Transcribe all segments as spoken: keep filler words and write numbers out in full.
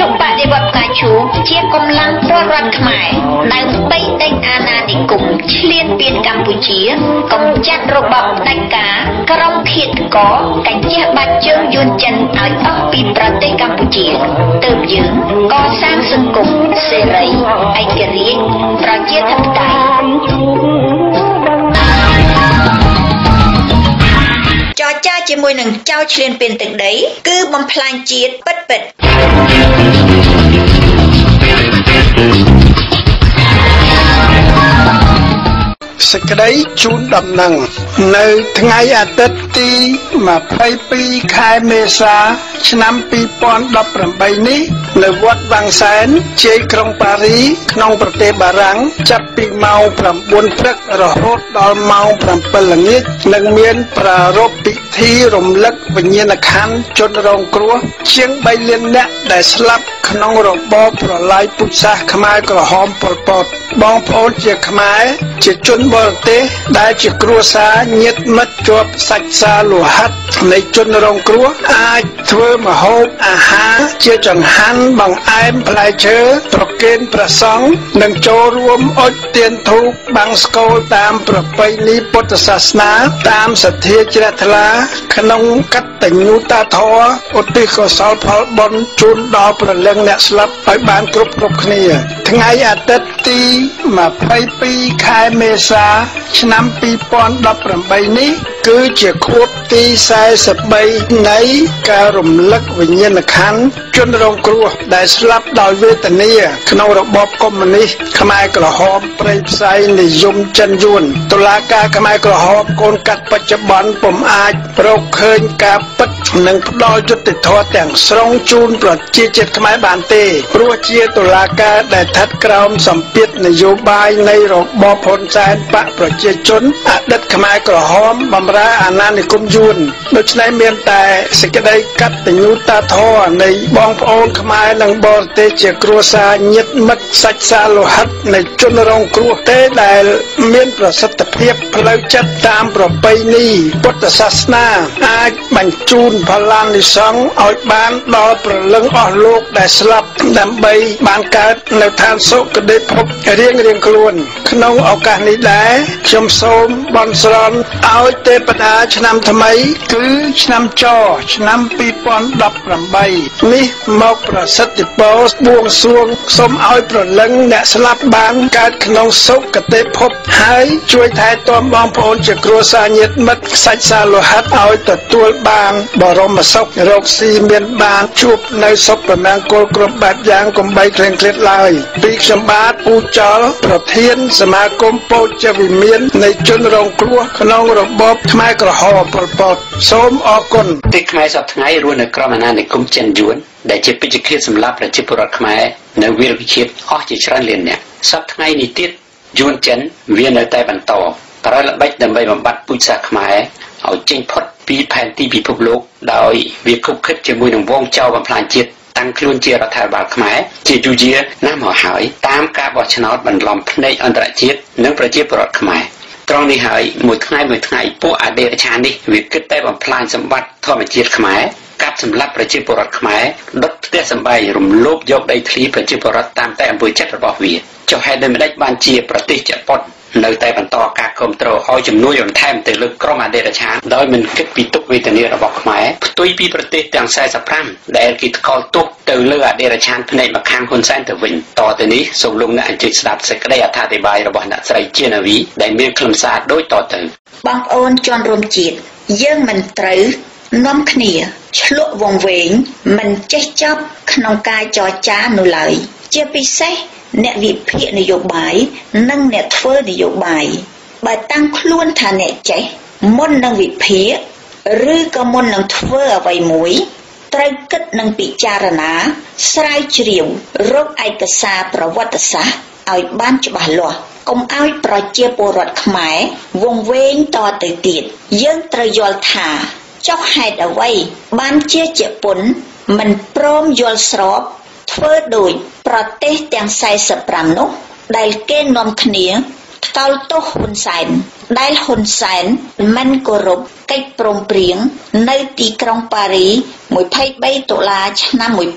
បដិវត្តផ្កាឈូកជាកម្លាំងពលរដ្ឋខ្មែរដើម្បីដេញអាណានិគមឈ្លានពានកម្ពុជាកម្ចាត់របបផ្ដាច់ការក្រុមឃាតករកញ្ជះបាច់ជើងយួនចិនឲ្យអស់ពីប្រទេសកម្ពុជាទើបយើងកសាងសង្គមសេរីឯករាជ្យប្រជាធិបតេយ្យចរចាជាមួយនឹងចៅឈ្លានពានទឹកដីគឺបំផ្លាញជាតិពិតពិតសេចក្តីជូនដំណឹងនៅថ្ងៃអាទិត្យទីម្ភៃពីរខែមេសាឆ្នាំពីរពាន់ដប់ប្រាំបីនេះនៅវត្តវាំងសែនជ័យក្រុងប៉ារីក្នុងប្រទេសបារាំងចាប់ពីម៉ោងប្រាំបួនព្រឹករហូតដល់ម៉ោងប្រាំពីរល្ងាចនឹងមានប្រារព្ធពិធីរំលឹកវិញ្ញាណក្ខន្ធជនរងគ្រោះជាងបីលាននាក់ដែលស្លាប់ក្នុងរបបប្រល័យពូជសាសន៍ខ្មែរក្រហមប៉ុលពតបងប្អូនជាខ្មែរជាជនបរទេសដែលជាគ្រួសារញាតិមិត្តជាប់សាច់សាលោហិតនៃជនរងគ្រោះអាចធ្វើម្ហូបអាហារជាចង្ហាន់បង្អែមផ្លែឈើប្រគេនព្រះសង្ឃនិងចូលរួមអុជទៀនធូបបាំងស្កូលតាមប្រពៃណីពុទ្ធសាសនាតាមសទ្ធាជ្រះថ្លាក្នុងកតញ្ញូតាធម៌ឧទ្ទិសកុសលផលបុណ្យជូនដល់ព្រលឹងអ្នកស្លាប់ឲ្យបានគ្រប់គ្រប់គ្នាថ្ងៃអាទិត្យទីម្ភៃពីរខែមេសាឆ្នាំពីរពាន់ដប់ប្រាំបីនេះគឺជាខួបទីសែសិបបីនៃការរំលឹកវិញ្ញាណក្ខន្ធជនរងគ្រោះដែលស្លាប់ដោយវេទនាក្នុងរបបកុម្មុយនីសខ្មែរក្រហមប្រៃផ្សៃនិយមចិនយួនតុលាការខ្មែរក្រហមកូនកាត់បច្ចុប្បន្នពុំអាចរកឃើញការពិតនិងផ្ដល់យុត្តិធម៌ទាំងស្រុងជូនប្រជាជាតិខ្មែរបានទេព្រោះជាតុលាការដែលស្ថិតក្រោមសម្ពាធនយោបាយនៃរបបហ៊ុនសែនបកប្រជាជនអតីតខ្មែរក្រហមបម្រើអាណានិគមយួនដូច្នេះមានតែសេចក្តីកតញ្ញូតាធម៌នៃបងប្អូនខ្មែរនិងបរទេសជាគ្រួសារញាតិមិត្តសាច់សាលោហិតនៃជនរងគ្រោះទេដែលមានប្រសិទ្ធភាពផ្លូវចិត្តតាមប្រពៃណីពុទ្ធសាសនាអាចបញ្ជូនផល្លានិសង្ឃឲ្យបានដល់ព្រលឹងអស់លោកដែលស្លាប់ដើម្បីបានកើតនៅឋានសុគតិភពរៀងរៀងខ្លួនក្នុងឱកាសនេះដែរខ្ញុំសូមបន់ស្រន់ឲ្យទេវតាឆ្នាំថ្មីគឺឆ្នាំចឆ្នាំពីរពាន់ដប់ប្រាំបីនេះមកប្រសិទ្ធពរបួងសួងសូមឲ្យព្រលឹងអ្នកស្លាប់បានកើតក្នុងសុគតិភពហើយជួយថែទាំបងប្អូនជាគ្រួសារញាតិមិត្តសាច់សាលោហិតឲ្យទទួលបានបរមសុខរកស៊ីមានបានជួបនៅសុខប្រមាណគល់គ្រប់បែបយ៉ាងកុំបីក្លែងក្លាតឡើយពីខ្ញុំបាទពូចលប្រធានសមាគមពោជវិមាននៃជនរងគ្រោះក្នុងរបបខ្មែរក្រហមប៉ុលពតសូមអរគុណទីខ្មែរសប្តាហ៍ថ្ងៃរស់នៅក្រោមអាណានិគមចិនយួនដែលជាពេជ្ជឃាតសម្រាប់ប្រជាពលរដ្ឋខ្មែរនៅវីរវិជាតិអស់ជាច្រើនលាននាក់សប្តាហ៍ថ្ងៃនេះទៀតយួនចិនវានៅតែបន្តប្រើល្បិចដើម្បីបំបត្តិពូជសាសន៍ខ្មែរឲ្យចេញផុតពីផែនទីពិភពលោកដោយវាខុបខិតជាមួយនឹងវងចោលបំផ្លាញជាតិតាំងខ្លួនជារដ្ឋាភិបាលខ្មែរជាយូរយារណាស់មកហើយតាមការបោះឆ្នោតបន្លំភ្នែកអន្តរជាតិនិងប្រជាពលរដ្ឋខ្មែរត្រង់នេះហើយមួយថ្ងៃមួយថ្ងៃពួកអដិរឆាននេះវាគិតតែបំផ្លាញសម្បត្តិធម្មជាតិខ្មែរកាប់សម្លាប់ប្រជាពលរដ្ឋខ្មែរដុតផ្ទះសម្បែងរំលោភយកដីធ្លីប្រជាពលរដ្ឋតាមតែអំពើចិត្តរបស់វាចុះហេតុដូចម្តេចបានជាប្រទេសជប៉ុននៅតែបន្តការគ្រប់គ្រងឲ្យជំនួយបន្ថែមទៅលើក្រុមអដិរឆានដោយមិនគិតពីទុក្ខវេទនារបស់ខ្មែរផ្ទុយពីប្រទេសទាំងសែសិបប្រាំដែលគេថ្កោលទោសទៅលើអដិរឆានផ្នែកម្ខាងហ៊ុនសែនទៅវិញតទៅនេះសូមលោកអ្នកអញ្ជើញស្ដាប់សេចក្តីអត្ថាធិប្បាយរបស់អ្នកស្រីជានាវីដែលមានខ្លឹមសារដូចតទៅបងប្អូនជនរួមជាតិយើងមិនត្រូវនាំគ្នាឆ្លក់វង្វេងមិនចេះចប់ក្នុងការចរចានោះឡើយជាពិសេសអ្នកវិភាគនយោបាយនិងអ្នកធ្វើនយោបាយបើតាំងខ្លួនថាអ្នកចេះមុននឹងវិភាគឬក៏មុននឹងធ្វើអ្វីមួយត្រូវគិតនិងពិចារណាស្រាវជ្រាវរកឯកសារប្រវត្តិសាស្ត្រឲ្យបានច្បាស់លាស់កុំឲ្យប្រជាពលរដ្ឋខ្មែរវង្វេងតទៅទៀតយើងត្រូវយល់ថាចុះហេតុអ្វីបានជាជប៉ុនមិនព្រមយល់ស្របធ្វើដូចប្រទេសទាំងសែសិបប្រាំនោះដែលគេនាំគ្នាថ្កោលទោសហ៊ុនសែនដែលហ៊ុនសែនមិនគោរពកិច្ចព្រមព្រៀងនៅទីក្រុងប៉ារីยี่สิบสามតុលាឆ្នាំnineteen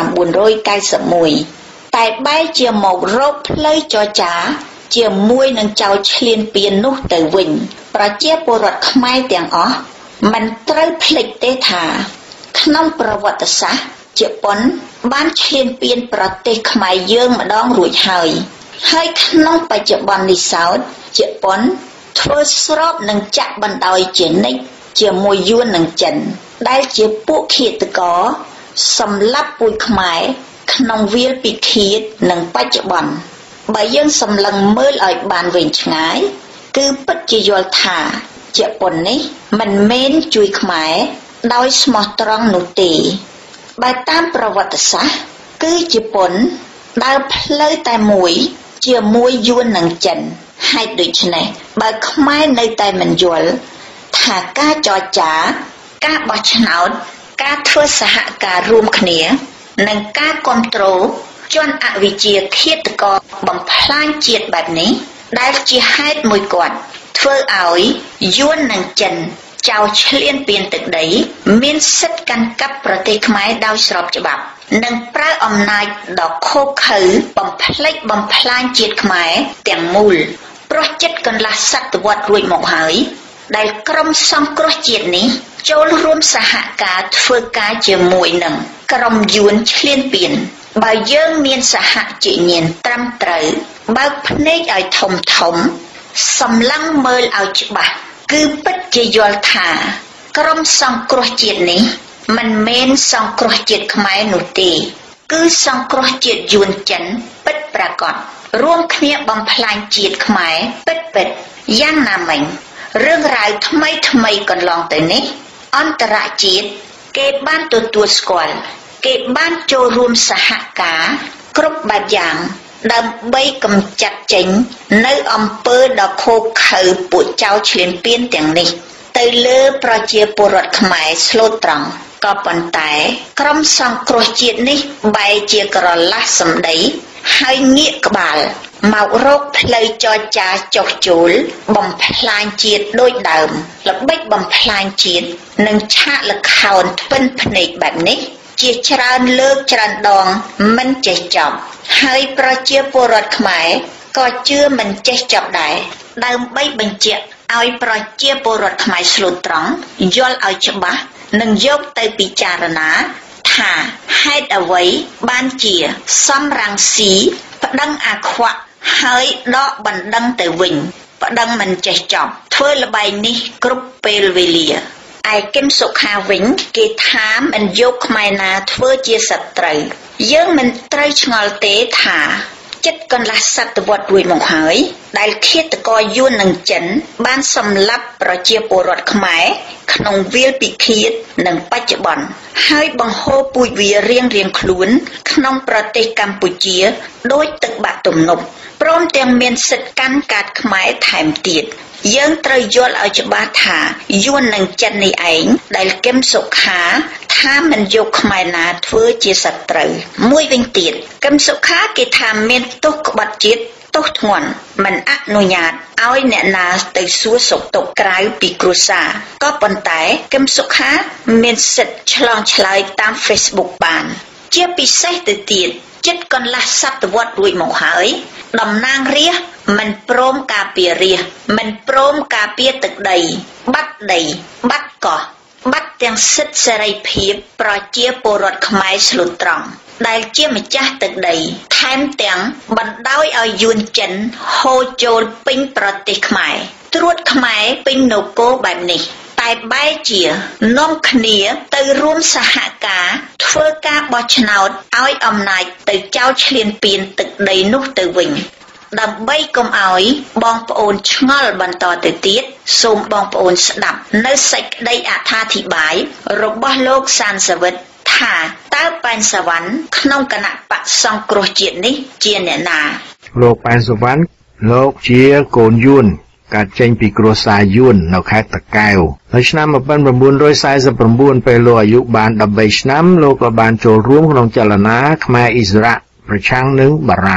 ninety-oneតែបែរជាមករកផ្លូវចរចាជាមួយនឹងចៅឈ្លានពាននោះទៅវិញប្រជាពលរដ្ឋខ្មែរទាំងអស់មិនត្រូវភ្លេចទេថាក្នុងប្រវត្តិសាស្ត្រជប៉ុនបានឈ្លានពានប្រទេសខ្មែរយើងម្ដងរួចហើយហើយក្នុងបច្ចុប្បន្ននេះសោតជប៉ុនធ្វើស្របនឹងចាក់បណ្ដោយជានិច្ចជាមួយយួននិងចិនដែលជាពួកឃាតករសម្លាប់ពូជខ្មែរក្នុងវាលពិឃាតនិងបច្ចុប្បន្នបើយើងសម្លឹងមើលឲ្យបានវែងឆ្ងាយគឺពិតជាយល់ថាជប៉ុននេះមិនមែនជួយខ្មែរដោយស្មោះត្រង់នោះទេបើតាមប្រវត្តិសាស្ត្រគឺជប៉ុនដើរផ្លូវតែមួយជាមួយយួននិងចិនហេតុដូច្នេះបើខ្មែរនៅតែមិនយល់ថាការចរចាការបោះឆ្នោតការធ្វើសហការរួមគ្នានិងការគ្រប់គ្រងជនអវិជ្ជាឃាតករបំផ្លាញជាតិបែបនេះដែលជាហេតុមួយគាត់ធ្វើឲ្យយួននិងចិនចៅឈ្លានពានទឹកដីមានសិទ្ធិកាន់កាប់ប្រទេសខ្មែរដោយស្របច្បាប់និងប្រើអំណាចដ៏ឃោរឃៅបំផ្លិចបំផ្លាញជាតិខ្មែរទាំងមូលព្រោះចិត្តកន្លះសតវត្សរួចមកហើយដែលក្រុមសង្គ្រោះជាតិនេះចូលរួមសហការធ្វើការជាមួយនឹងក្រុមយួនឈ្លានពានបើយើងមានសហជីវញាណត្រឹមត្រូវបើកភ្នែកឲ្យធំធំសម្លឹងមើលឲ្យច្បាស់គឺពិតជាយល់ថាក្រុមសង្គ្រោះជាតិនេះមិនមែនសង្គ្រោះជាតិខ្មែរនោះទេគឺសង្គ្រោះជាតិយួនចិនពិតប្រាកដរួមគ្នាបំផ្លាញជាតិខ្មែរពិតពិតយ៉ាងណាមិញរឿងរ៉ាវថ្មីថ្មីកន្លងទៅនេះអន្តរជាតិគេបានទទួលស្គាល់គេបានចូលរួមសហការគ្រប់បែបយ៉ាងដើម្បីកម្ចាត់ចេញនៅអំពើដ៏ឃោរឃៅពួកចៅឈ្លានពានទាំងនេះទៅលើប្រជាពលរដ្ឋខ្មែរស្លូតត្រង់ក៏ប៉ុន្តែក្រុមសង្គ្រោះជាតិនេះបែរជាក្រឡាស់សម្ដីហើយងាកក្បាលមករកផ្លូវចរចាចុះចូលបំផ្លាញជាតិដូចដើមល្បិចបំផ្លាញជាតិនិងឆាកល្ខោនធ្វិនភ្នែកបែបនេះជាច្រើនលើកច្រើនដងមិនចេះចប់ហើយប្រជាពលរដ្ឋខ្មែរក៏ជឿមិនចេះចប់ដែរដើម្បីបញ្ជាក់ឲ្យប្រជាពលរដ្ឋខ្មែរស្លូតត្រង់យល់ឲ្យច្បាស់និងយកទៅពិចារណាថាហេតុអ្វីបានជាសំរងស៊ីប្តឹងអាខ្វាក់ហើយដកបណ្ដឹងទៅវិញប្តឹងមិនចេះចប់ធ្វើល្បែងនេះគ្រប់ពេលវេលាឯគឹមសុខាវិញគេថាមិនយកខ្មែរណាធ្វើជាសត្រូវយើងមិនត្រូវឆ្ងល់ទេថាចិត្តកន្លះសតវត្សរួចមកហើយដែលឃាតករយួននិងចិនបានសម្លាប់ប្រជាពលរដ្ឋខ្មែរក្នុងវាលពិឃាតនិងបច្ចុប្បន្នហើយបង្ហូរពូជវារៀងរៀងខ្លួនក្នុងប្រទេសកម្ពុជាដោយទឹកបាក់ទំនប់ព្រមទាំងមានសិទ្ធិកាន់កាតខ្មែរថែមទៀតយើងត្រូវយល់ឲ្យច្បាស់ថាយួននិងចិននេះឯងដែលគឹមសុខាថាមិនយកខ្មែរណាធ្វើជាសត្រូវមួយវិញទៀតគឹមសុខាគេថាមានទោសក្បត់ជាតិទោសធ្ងន់មិនអនុញ្ញាតឲ្យអ្នកណាទៅសួរសុខទុក្ខក្រៅពីគ្រួសារក៏ប៉ុន្តែគឹមសុខាមានសិទ្ធិឆ្លងឆ្លើយតាម Facebook បានជាពិសេសទៅទៀតចិត្តកន្លះសតវត្សរួចមកហើយតំណាងរាស្ត្រមិនព្រមការពាររាស្ត្រមិនព្រមការពារទឹកដីបាត់ដីបាត់កោះបាត់ទាំងសិទ្ធិសេរីភាពប្រជាពលរដ្ឋខ្មែរស្លូតត្រង់ដែលជាម្ចាស់ទឹកដីថែមទាំងបណ្ដោយឲ្យយួនចិនហូរចូលពេញប្រទេសខ្មែរត្រួតខ្មែរពេញនគរបែបនេះតែបែរជានាំគ្នាទៅរួមសហការធ្វើការបោះឆ្នោតឲ្យអំណាចទៅចោលឈ្លានពានទឹកដីនោះទៅវិញដើម្បីកុំឲ្យបងប្អូនឆ្ងល់បន្តទៅទៀតសូមបងប្អូនស្ដាប់នៅសេចក្តីអត្ថាធិប្បាយរបស់លោកសានសាវិតថាតើប៉ែនសវណ្ណក្នុងគណៈបក្សសង្គ្រោះជាតិនេះជាអ្នកណាលោកប៉ែនសវណ្ណលោកជាកូនយួនកើតចេញពីគ្រួសារយួននៅខេត្តតាកែវនៅឆ្នាំnineteen forty-nineពេលលោកអាយុបានthirteenឆ្នាំលោកក៏បានចូលរួមក្នុងចលនាខ្មែរអ៊ីស្រាអែលប្រឆាំងនឹងបារាំង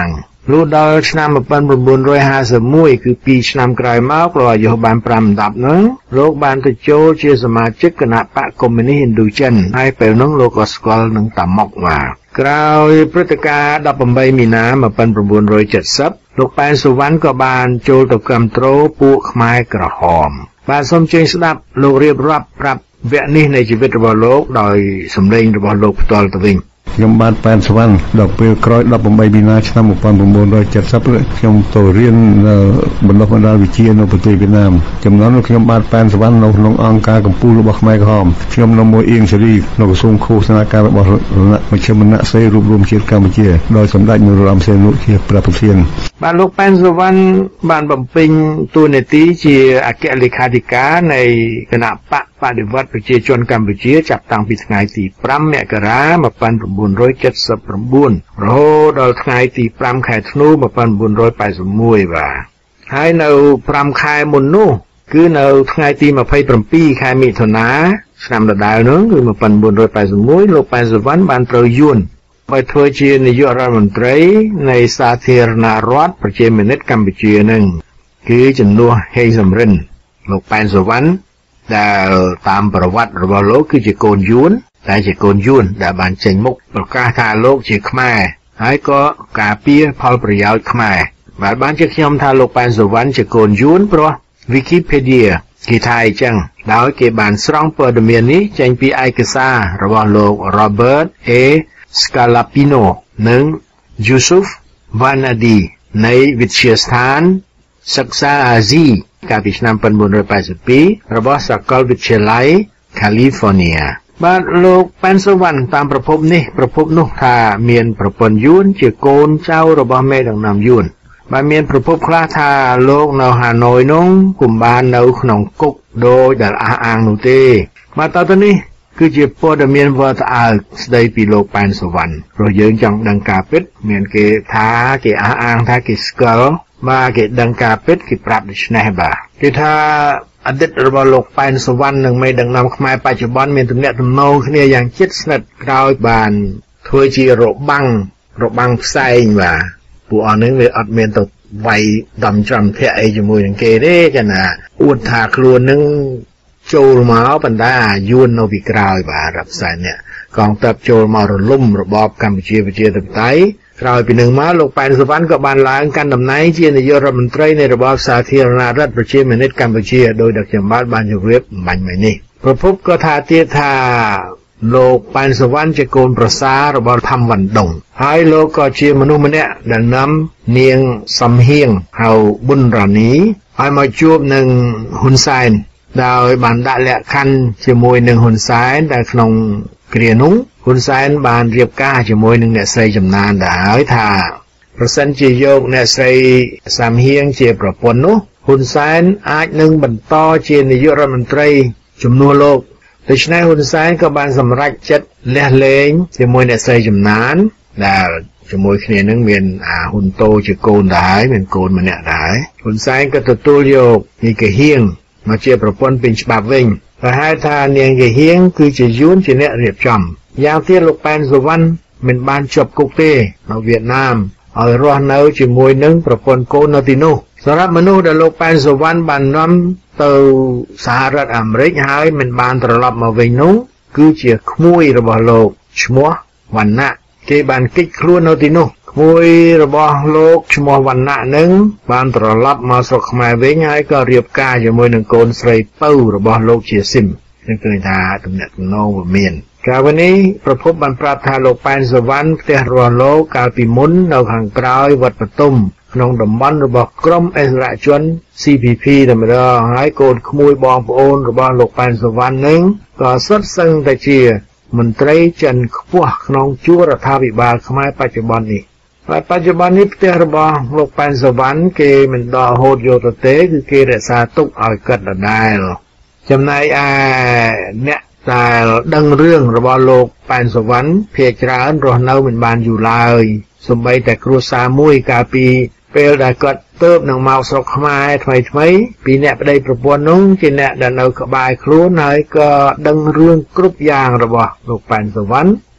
លុះដល់ឆ្នាំmột nghìn chín trăm hai mươi mốtគឺពីរឆ្នាំក្រោយមកលោកអាយុបាន5ដប់ហ្នឹងលោកបានទៅចូលជាសមាជិកគណៈបកកុម្មុយនីសឥណ្ឌូចិនហើយពេលនោះលោកក៏ស្គាល់នឹងតាម៉ុកមកក្រោយព្រឹត្តិការណ៍ដប់ប្រាំបីមីនាmột nghìn chín trăm bảy mươiលោកប៉ែនសុវណ្ណក៏បានចូលទៅគាំទ្រពួកខ្មែរក្រហមបាទសូមជើញស្ដាប់លោករៀបរាប់ប្រាប់វគ្គនេះនៃជីវិតរបស់លោកដោយសម្លេងរបស់លោកផ្ទាល់ទៅវិញខ្ញុំបានប៉ែនសុវណ្ណដល់ពេលក្រោយដប់ប្រាំបីមីនាឆ្នាំmột nghìn chín trăm bảy mươiខ្ញុំទៅរៀននៅបណ្ដុះបណ្ដាលវិជ្ជានៅប្រទេសវៀតណាមចំណន់ខ្ញុំបានប៉ែនសុវណ្ណនៅក្នុងអង្គការកម្ពុជារបស់ខ្មែរក្រហមខ្ញុំនៅមួយអៀងសេរីនៅក្រសួងឃោសនាការរបស់មជ្ឈមណ្ឌលសេរីរួមរួមជាតិកម្ពុជាដោយសម្ដេចនរោត្តមសីហនុជាប្រធានបាទលោកប៉ែនសុវណ្ណបានបំពេញតួនាទីជាអគ្គលេខាធិការនៃគណៈបកបដិវត្តប្រជាជនកម្ពុជាចាប់តាំងពីថ្ងៃទី5មករាmột nghìn chín trăm bảy mươi chínរហូតដល់ថ្ងៃទី5ខែធ្នូmột nghìn chín trăm tám mươi mốtបាទហើយនៅ5ខែមុននោះគឺនៅថ្ងៃទីยี่สิบเจ็ดខែមិថុនាឆ្នាំដដែលនោះគឺmột nghìn chín trăm tám mươi mốtលោកប៉ែនសុវណ្ណបានត្រូវយួនឲ្យធ្វើជានាយករដ្ឋមន្ត្រីនៃសាធារណរដ្ឋប្រជាមានិតកម្ពុជានឹងគឺជំនួសហេងសំរិនលោកប៉ែនសុវណ្ណដែលតាមប្រវត្តិរបស់លោកគឺជាកូនយួនតែជាកូនយួនដែលបានចេញមុខប្រកាសថាលោកជាខ្មែរហើយក៏ការពារផលប្រយោជន៍ខ្មែរបាទបានជាខ្ញុំថាលោកប៉ែនសុវណ្ណជាកូនយួនព្រោះ Wikipedia គេថាអញ្ចឹងដោយគេបានស្រង់ព័ត៌មាននេះចេញពីឯកសាររបស់លោក Robert A Scalapino និង Yusuf Vanadi នៃវិទ្យាស្ថានសិក្សាអាស៊ីកាលពីឆ្នាំmột nghìn chín trăm tám mươi haiរបស់សាកលវិទ្យាល័យ Californiaបាទលោកប៉ែនសុវណ្ណតាមប្រភពនេះប្រភពនោះថាមានប្រពន្ធយួនជាកូនចៅរបស់មេដឹកនាំយួនបាទមានប្រភពខ្លះថាលោកនៅហាណូយនោះគុំបាននៅក្នុងគុកដោយដែលអះអាងនោះទេបាទតទៅនេះគឺជាព័ត៌មានវត្តអើកស្ដីពីលោកប៉ែនសុវណ្ណព្រោះយើងចង់ដឹងការពិតមានគេថាគេអះអាងថាគេស្គាល់បាទគេដឹងការពិតគេប្រាប់ដូច្នេះបាទគេថាអតីតរបស់លោកប៉ែនសុវណ្ណនិងមេដឹកនាំខ្មែរបច្ចុប្បន្នមានទំនាក់ទំនងគ្នាយ៉ាងជិតស្និទ្ធក្រោយបានធ្វើជារបាំងរបាំងផ្សែងបាទពួកអស់នេះវាអត់មានទៅវាយដំច្រាំធាក់អីជាមួយនឹងគេទេចាណាអួតថាខ្លួននឹងចូលមកបណ្ដាយួននៅពីក្រោយបាទរាប់សែននេះកងទ័ពចូលមករលំរបបកម្ពុជាប្រជាធិបតេយ្យក្រោយពីនឹងមកលោកប៉ែនសុវណ្ណក៏បានឡើងកាន់តំណែងជានាយករដ្ឋមន្ត្រីនៃរបបសាធារណរដ្ឋប្រជាមានិតកម្ពុជាដោយដែលខ្ញុំបានជម្រាបបាញ់មិញនេះប្រភពក៏ថាទៀតថាលោកប៉ែនសុវណ្ណជាកូនប្រសាររបស់ផាំវ៉ាន់ដុងហើយលោកក៏ជាមនុស្សម្នាក់ដែលនាំនាងសំហៀងហៅប៊ុនរ៉ានីឲ្យមកជួបនឹងហ៊ុនសែនដោយបានដាក់លក្ខខណ្ឌជាមួយនឹងហ៊ុនសែនដែលក្នុងគ្រានោះហ៊ុនសែនបានរៀបការជាមួយនឹងអ្នកស្រីចំណានដែរហើយថាប្រសិនជាយកអ្នកស្រីសំហៀងជាប្រពន្ធនោះហ៊ុនសែនអាចនឹងបន្តជានាយករដ្ឋមន្ត្រីជំនួសលោកដូច្នេះហ៊ុនសែនក៏បានសម្រេចចិត្តលះលែងជាមួយអ្នកស្រីចំណានដែលជាមួយគ្នានឹងមានអាហ៊ុនតូជាកូនដែរមានកូនម្នាក់ដែរហ៊ុនសែនក៏ទទួលយកនាងកហៀងមកជាប្រពន្ធពេញច្បាប់វិញប្រហែលថានាងកហៀងគឺជាយួនជាអ្នករៀបចំយ៉ាងទៀតលោកប៉ែនសុវណ្ណមិនបានជាប់គុកទេនៅវៀតណាមឲ្យរស់នៅជាមួយនឹងប្រពន្ធកូននៅទីនោះសម្រាប់មនុស្សដែលលោកប៉ែនសុវណ្ណបាននាំទៅសហរដ្ឋអាមេរិកហើយមិនបានត្រឡប់មកវិញនោះគឺជាក្មួយរបស់លោកឈ្មោះវណ្ណៈគេបានគេចខ្លួននៅទីនោះក្មួយរបស់លោកឈ្មោះវណ្ណៈនឹងបានត្រឡប់មកស្រុកខ្មែរវិញហើយក៏រៀបការជាមួយនឹងកូនស្រីពៅរបស់លោកជាស៊ីមនឹងឃើញថាទំនាក់ទំនងវាមានកាលនេះប្រភពបានប្រាប់ថាលោកប៉ែនសុវណ្ណផ្ទះរបស់លោកកាលពីមុននៅខាងក្រោយវត្តបទុមក្នុងតំបន់របស់ក្រុមអិសរាជជន C P P តែម្ដងហើយកូនក្មួយបងប្អូនរបស់លោកប៉ែនសុវណ្ណនឹងក៏សុទ្ធសឹងតែជាមន្ត្រីចិនខ្ពស់ក្នុងជួររដ្ឋាភិបាលខ្មែរបច្ចុប្បន្ននេះហើយបច្ចុប្បន្ននេះផ្ទះរបស់លោកប៉ែនសុវណ្ណគេមិនដកហូតយកទៅទេគឺគេរក្សាទុកឲ្យកាត់ដដែលចំណែកឯអ្នកដែលដឹងរឿងរបស់លោកប៉ែនសុវណ្ណភាគច្រើនរស់នៅមិនបានយូរឡើយសូម្បីតែគ្រួសារមួយកាលពីពេលដែលគាត់ទៅនឹងមកស្រុកខ្មែរថ្មីថ្មីពីអ្នកប្តីប្រពន្ធនោះជាអ្នកដែលនៅក្បែរខ្លួនហើយក៏ដឹងរឿងគ្រប់យ៉ាងរបស់លោកប៉ែនសុវណ្ណ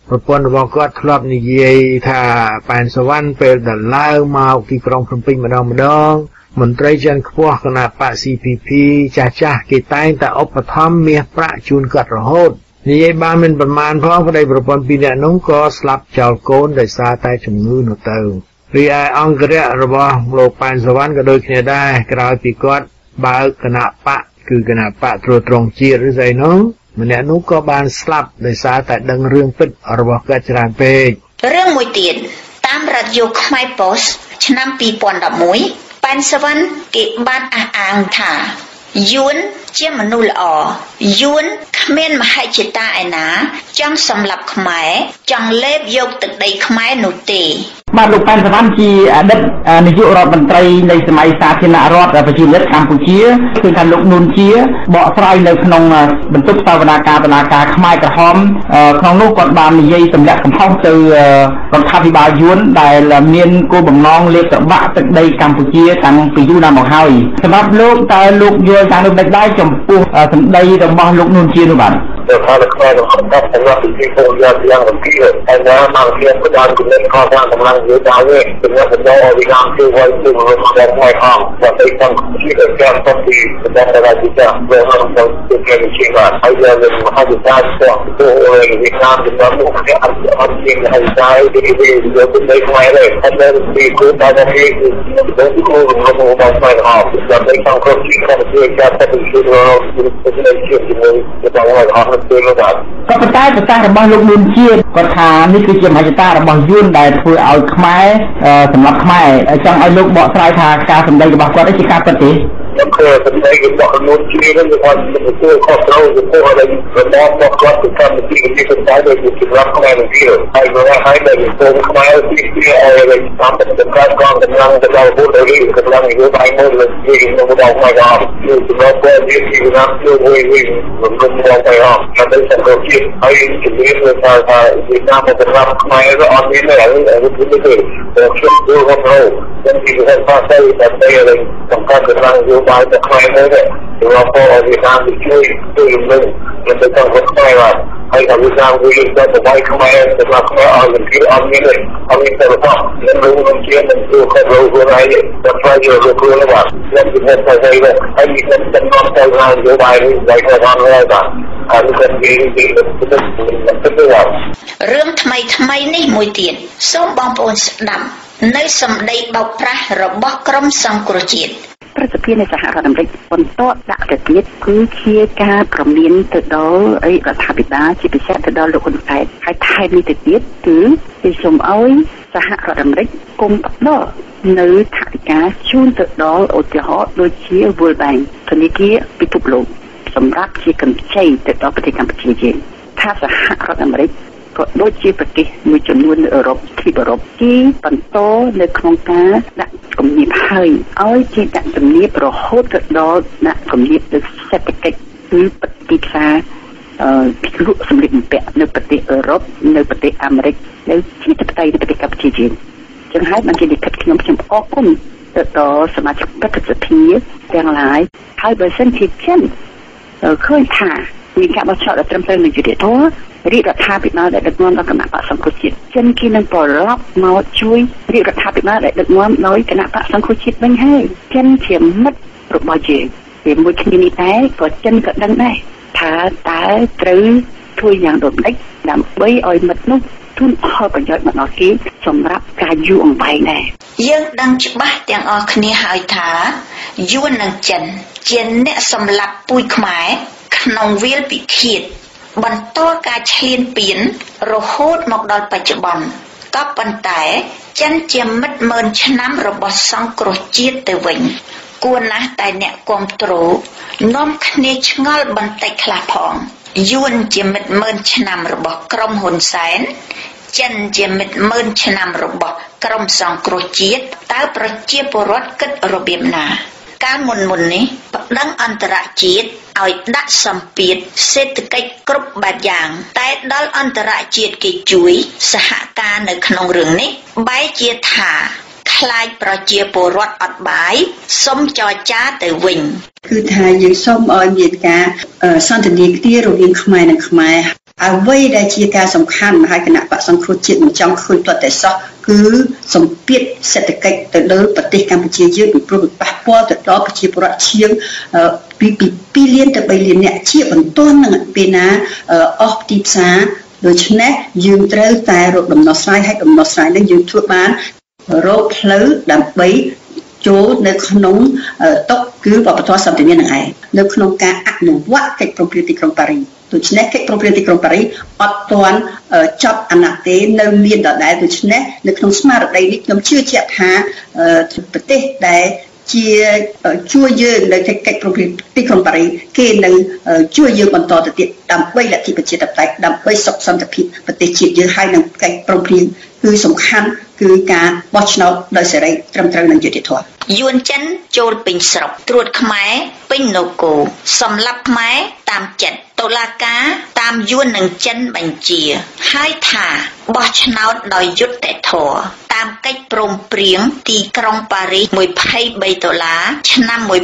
ប្រពន្ធរបស់គាត់ធ្លាប់និយាយថាប៉ែនសវណ្ណពេលដែលឡើងមកទីក្រុងភ្នំពេញម្ដងម្ដងមន្ត្រីជាន់ខ្ពស់គណៈបក ซี พี พี ចាស់ចាស់គេតែងតែឧបត្ថម្ភមាសប្រាក់ជូនគាត់រហូតនិយាយបានមិនប្រមាណផងប្តីប្រពន្ធពីរនាក់នោះក៏ស្លាប់ចោលកូនដោយសារតែជំងឺនោះទៅរីឯអង្គរៈរបស់លោកប៉ែនសវណ្ណក៏ដូចគ្នាដែរក្រោយពីគាត់បើកគណៈបកគឺគណៈបកត្រួតត្រងជាតិឬស្អីនោះម្នាក់នោះក៏បានស្លាប់ដោយសារតែដឹងរឿងពិតរបស់គាត់ច្រើនពេករឿងមួយទៀតតាមរ៉ាឌីយ៉ូខ្មែរប៉ុស្តិ៍ឆ្នាំពីរពាន់ដប់មួយប៉ែនសវណ្ណគេបានអះអាងថាយួនជាមនុស្សល្អយួនគ្មានមហិច្ឆតាឯណាចង់សម្លាប់ខ្មែរចង់លេបយកទឹកដីខ្មែរនោះទេបាទលោកប៉ែនសវណ្ណជាអតីតនាយករដ្ឋមន្ត្រីនៃសម័យសាធារណរដ្ឋប្រជាមានិតកម្ពុជាគឺថាលោកនួនជាបកស្រាយនៅក្នុងបន្ទប់សវនាការតុលាការខ្មែរក្រហមក្នុងនោះគាត់បាននិយាយទម្លាក់កំហុសទៅរដ្ឋាភិបាលយួនដែលមានគោលបំណងលេបត្របាក់ទឹកដីកម្ពុជាតាំងពីយូរណាស់មកហើយសម្រាប់លោកតើលោកយល់ថាលោកដឹកដែរចំពោះសម្ដីរបស់លោកនួនជានោះបាទដែលថាខ្មែររបស់គាត់សម្រាប់ពីពលរដ្ឋយ៉ាងរំភើបហើយណាមកជាផ្ដាល់គំនិតខុសខាងកម្លាំងយួនដែរវិញសម្រាប់បន្តអវិកម្មជួយវល់ជួយរបស់ខ្មែរខំដើម្បីតាមជាការទៅពីបណ្ដារដ្ឋាភិបាលដែលហៅថាជាគេជាបានហើយយើងមហាវិទ្យាល័យស្ទើរទៅវៀតណាមទៅដល់មុខគេអត់អត់ជាហើយតែទីនេះយកទៅនៅខ្មែរទេហើយនៅពីគូដល់ពីទៅគូរបស់របស់ខ្មែរខំដើម្បីតាមគ្រប់ជាការជួយការទៅជួយរបស់ទៅជាជាមួយរបស់អស់ទៅលោកបាទក៏ប៉ុន្តែប្រសាសន៍របស់លោកនួនជាគាត់ថានេះគឺជាមហិច្ឆតារបស់យួនដែលធ្វើឲ្យខ្មែរសម្រាប់ខ្មែរចង់ឲ្យលោកបកស្រាយថាការសម្ដីរបស់គាត់ជាការពិតទេខ្ញុំឃើញសម្ដីរបស់នួនជានឹងគាត់ទទួលខុសត្រូវចំពោះอะไรរបស់របស់គាត់ទៅតាមទីទីសំដៅដោយជាសម្រាប់ខ្មែរនឹងទៀតហើយមកហើយដែលពលខ្មែរទីទីឲ្យតាមតែការកងកម្លាំងទៅដល់ពលរដ្ឋកម្លាំងនយោបាយមួយលើទីក្នុងរបស់ខ្មែរក៏គឺសម្រាប់ពលរដ្ឋទីណាជួយវិញវិញមិនគុំមកទៅអត់តែសង្គមជាតិហើយជំនាញលើថាថាវៀតណាមសម្រាប់ខ្មែរអត់មានទេហើយគឺទេតែខ្ញុំយល់គាត់ទៅតែទីគេថាតែតែឲ្យសំខាន់កម្លាំងនយោបាយទៅខ្មែរទៅរបស់ពលរដ្ឋវៀតណាមជួយជួយនឹងមិនទៅតាមខ្មែរបាទហើយអវិសាមគឺទៅទៅបាយខ្មែរសម្រាប់ខ្មែរអត់មានគេអត់មានទេអត់មានតែរបស់នឹងនឹងជានឹងទូខរោខ្លួនឯងតែផ្លាយយកខ្លួនបាទខ្ញុំគិតថាតែហើយខ្ញុំតែនាំទៅហើយនយោបាយនេះបាយខ្មែរអត់ហើយបាទហើយខ្ញុំនិយាយពីរឿងថ្មីថ្មីនេះមួយទៀតសូមបងប្អូនស្ដាប់នៅសម្ដីបោកប្រាស់របស់ក្រុមសង្គ្រោះជាតិប្រសិទ្ធភាពនៃសហរដ្ឋអាមេរិកបន្តដាក់ទៅទៀតគឺជាការប្រមានទៅដល់រដ្ឋាភិបាលជាពិសេសទៅដល់លោកហ៊ុនសែនហើយថែមនេះទៅទៀតគឺគេសូមឲ្យសហរដ្ឋអាមេរិកគុំផ្ដល់នៅថវិកាជូនទៅដល់ឧទាហរណ៍ដូចជា World Bank ធនាគារពិភពលោកសម្រាប់ជាកម្ចីទៅដល់ប្រទេសកម្ពុជាយើងថាសហរដ្ឋអាមេរិកក៏ដូចជាប្រទេសមួយចំនួននៅអឺរ៉ុបទ្វីបអឺរ៉ុបជាបន្តនៅក្នុងការដាក់គំនាបហើយឲ្យជាដាក់គំនាបរហូតទៅដល់ដាក់គំនាបលើសេដ្ឋកិច្ចគឺទីផ្សារអឺលក់សម្លៀកបំពាក់នៅប្រទេសអឺរ៉ុបនៅប្រទេសអាមេរិកនៅជាប្រទេសប្រទេសកម្ពុជាយើងចឹងហើយបានជាលិខិតខ្ញុំខ្ញុំអរគុណទៅដល់សមាជិកប្រតិសភាទាំងឡាយហើយបើសិនជាចិនឃើញថាមានការបោះឆ្នោតដ៏ត្រឹមត្រូវនៃយុត្តិធម៌រាជរដ្ឋាភិបាលដែលដឹកនាំដោយគណៈបក្សសង្គ្រោះជាតិចិនគេនឹងប្រឡប់មកជួយរាជរដ្ឋាភិបាលដែលដឹកនាំដោយគណៈបក្សសង្គ្រោះជាតិវិញហើយចិនជាមិត្តរបស់យើងជាមួយគ្នានេះដែរក៏ចិនក៏ដឹងដែរថាតើត្រូវធ្វើយ៉ាងដូចម្តេចដើម្បីឲ្យមិត្តនោះទូនផលប្រយោជន៍មកដល់គេសម្រាប់ការយូរអង្វែងដែរយើងដឹងច្បាស់ទាំងអស់គ្នាហើយថាយួននិងចិនជាអ្នកសម្លាប់ពូជខ្មែរក្នុងវាលពិឃាតបន្តការឈ្លានពានរហូតមកដល់បច្ចុប្បន្នក៏ប៉ុន្តែចិនជាមិត្តម៉ឺនឆ្នាំរបស់សង្គ្រោះជាតិទៅវិញគួរណាស់តែអ្នកគាំទ្រនាំគ្នាឆ្ងល់បន្តិចខ្លះផងយួនជាមិត្តម៉ឺនឆ្នាំរបស់ក្រុមហ៊ុនសែនចិនជាមិត្តម៉ឺនឆ្នាំរបស់ក្រុមសង្គ្រោះជាតិតើប្រជាពលរដ្ឋគិតរបៀបណាកាលមុនមុននេះប្តឹងអន្តរជាតិឲ្យដាក់សម្ពាធសេដ្ឋកិច្ចគ្រប់បែបយ៉ាងតែដល់អន្តរជាតិគេជួយសហការនៅក្នុងរឿងនេះបែរជាថាខ្លាចប្រជាពលរដ្ឋអត់បាយសុំចរចាទៅវិញគឺថាយើងសូមឲ្យមានការសន្ទនាគ្នារវាងខ្មែរនិងខ្មែរអ្វីដែលជាការសំខាន់ហើយគណៈបក្សសង្គ្រោះជាតិមិនចង់ឃើញផ្លត់តែសោះគឺសម្ពាធសេដ្ឋកិច្ចទៅលើប្រទេសកម្ពុជាយើងពីព្រោះវាប៉ះពាល់ទៅដល់ប្រជាពលរដ្ឋជាងពីពីពីលានទៅបីលានអ្នកជាបន្ទាន់នឹងពេលណាអស់ទីផ្សារដូច្នេះយើងត្រូវតែរកដំណោះស្រាយហើយដំណោះស្រាយនេះយើងធ្វើបានរកផ្លូវដើម្បីចូលនៅក្នុងតុគឺវប្បធម៌សន្តិនិកនឹងឯងនៅក្នុងការអនុវត្តកិច្ចព្រមព្រៀងទីក្រុងប៉ារីសដូច្នេះកិច្ចព្រមព្រៀងទីក្រុងប៉ារីសអត់ទាន់ចប់អាណត្តិទេនៅមានដដែលដូច្នេះនៅក្នុងស្មារតីនេះខ្ញុំជឿជាក់ថាប្រទេសដែលជាជួយយើងនៅកិច្ចព្រមព្រៀងទីក្រុងប៉ារីសគេនឹងជួយយើងបន្តទៅទៀតដើម្បីលទ្ធិប្រជាធិបតេយ្យដើម្បីសុខសន្តិភាពប្រទេសជាតិយើងហើយនឹងកិច្ចព្រមព្រៀងគឺសំខាន់គឺការបោះឆ្នោតដោយសេរីត្រឹមត្រូវនិងយុត្តិធម៌យួនចិនចូលពេញស្រុកត្រួតខ្មែរពេញនគរសម្លាប់ខ្មែរតាមចិត្តតុលាការតាមយួននិងចិនបញ្ជាហើយថាបោះឆ្នោតដោយយុត្តិធម៌តាមកិច្ចព្រមព្រៀងទីក្រុងប៉ារីសยี่สิบสามដុល្លារឆ្នាំnineteen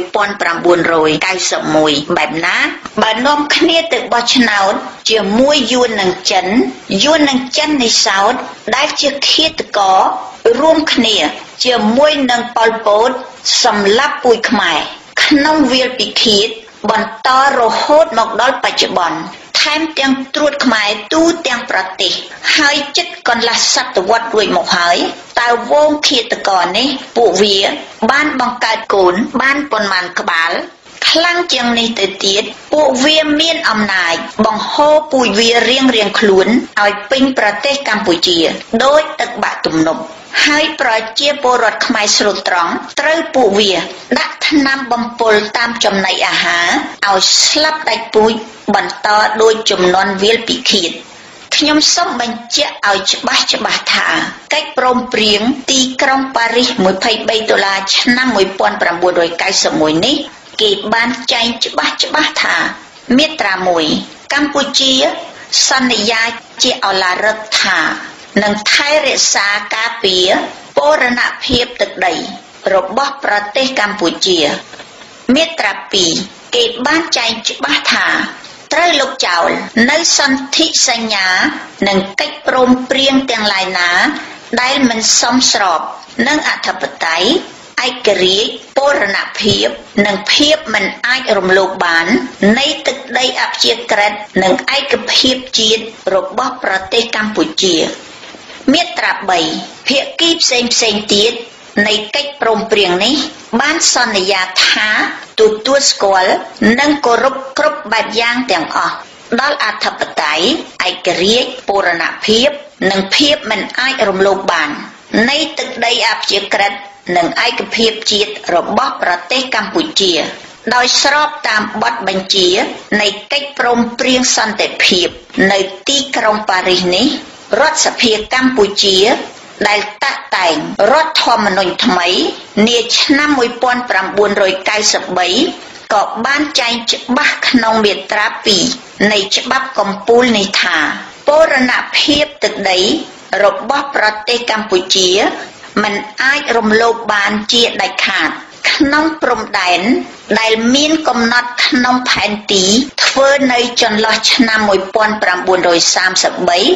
ninety-oneបែបណាបើនាំគ្នាទៅបោះឆ្នោតជាមួយយួននិងចិនយួននិងចិននៃសោតដែលជាឃាតកររួមគ្នាជាមួយនឹងប៉ុលពតសម្លាប់ពូជខ្មែរក្នុងវាលពិឃាតបន្តរហូតមកដល់បច្ចុប្បន្នថែមទាំងត្រួតខ្មែរទូទាំងប្រទេសហើយជិតកន្លះសតវត្សរួចមកហើយតើវងឃាតករនេះពួកវាបានបង្កើតកូនបានប៉ុន្មានក្បាលខ្លាំងជាងនេះទៅទៀតពួកវាមានអំណាចបង្ហូរពូជវារៀងរៀងខ្លួនឲ្យពេញប្រទេសកម្ពុជាដោយទឹកបាក់ទំនប់ហើយប្រជាពលរដ្ឋខ្មែរស្រុតត្រង់ត្រូវពួកវាដាក់ថ្នាំបំពុលតាមចំណីអាហារឲ្យស្លាប់ដាច់ពូជបន្តដោយចំនួនវាលពិឃាតខ្ញុំសូមបញ្ជាក់ឲ្យច្បាស់ច្បាស់ថាកិច្ចព្រមព្រៀងទីក្រុងប៉ារីសยี่สิบสามដុល្លារឆ្នាំnineteen ninety-oneនេះគេបានចែងច្បាស់ច្បាស់ថាមាត្រាoneកម្ពុជាសន្យាជាអឡារឹកថានឹងថែរក្សាការពារបូរណភាពទឹកដីរបស់ប្រទេសកម្ពុជាមាត្រាtwoគេបានចែងច្បាស់ថាត្រូវលុបចោលនៅសន្ធិសញ្ញានិងកិច្ចព្រមព្រៀងទាំងឡាយណាដែលមិនសមស្របនឹងអធិបតេយ្យឯករាជ្យបូរណភាពនិងភាពមិនអាចរំលោភបាននៃទឹកដីអព្យាក្រឹតនិងឯកភាពជាតិរបស់ប្រទេសកម្ពុជាមាត្រាthreeភាគីផ្សេងផ្សេងទៀតនៃកិច្ចព្រមព្រៀងនេះបានសន្យាថាទទួលស្គាល់និងគោរពគ្រប់បែបយ៉ាងទាំងអស់ដល់អធិបតេយ្យឯករាជ្យបូរណភាពនិងភាពមិនអាចរំលោភបាននៃទឹកដីអព្យាក្រឹតនិងឯកភាពជាតិរបស់ប្រទេសកម្ពុជាដោយស្របតាមបទបញ្ជានៃកិច្ចព្រមព្រៀងសន្តិភាពនៅទីក្រុងប៉ារីសនេះរដ្ឋសភាកម្ពុជាដែលតាក់តែងរដ្ឋធម្មនុញ្ញថ្មីនាឆ្នាំnineteen ninety-threeក៏បានចែងច្បាស់ក្នុងមាត្រាtwoនៃច្បាប់កំពូលនេះថាបូរណភាពទឹកដីរបស់ប្រទេសកម្ពុជាមិនអាចរំលោភបានជាដាច់ខាតក្នុងព្រំដែនដែលមានកំណត់ក្នុងផែនទីធ្វើនៅចន្លោះឆ្នាំnineteen thirty-three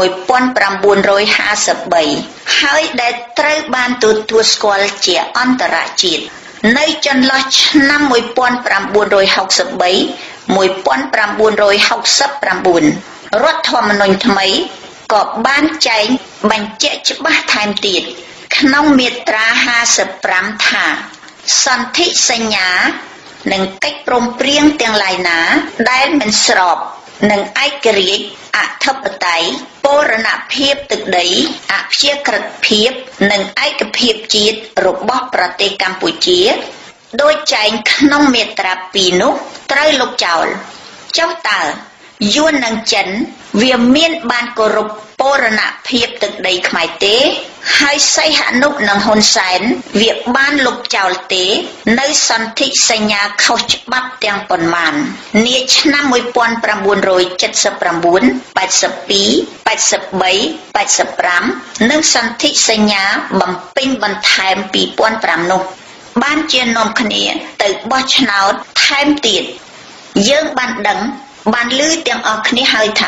nineteen fifty-threeហើយដែលត្រូវបានទទួលស្គាល់ជាអន្តរជាតិនៅចន្លោះឆ្នាំnineteen sixty-three nineteen sixty-nineរដ្ឋធម្មនុញ្ញថ្មីក៏បានចែងបញ្ជាក់ច្បាស់ថែមទៀតក្នុងមាត្រាfifty-fiveថាសន្ធិសញ្ញានិងកិច្ចព្រមព្រៀងទាំងឡាយណាដែលមិនស្របនឹងឯករាជ្យអធិបតេយ្យបូរណភាពទឹកដីអព្យាក្រឹតភាពនិងឯកភាពជាតិរបស់ប្រទេសកម្ពុជាដោយចែងក្នុងមាត្រាtwoនោះត្រូវលុបចោលចុះតើយួននិងចិនវាមានបានគោរពបូរណភាពទឹកដីខ្មែរទេហើយសីហនុនិងហ៊ុនសែនវាបានលុបចោលទេនៅសន្ធិសញ្ញាខុសច្បាប់ទាំងប៉ុន្មាននាឆ្នាំnineteen seventy-nine eighty-two eighty-three eighty-fiveនិងសន្ធិសញ្ញាបំពេញបន្ថែមtwo thousand fiveនោះបានជានាំគ្នាទៅបោះឆ្នោតថែមទៀតយើងបានដឹងបានឮទាំងអស់គ្នាហើយថា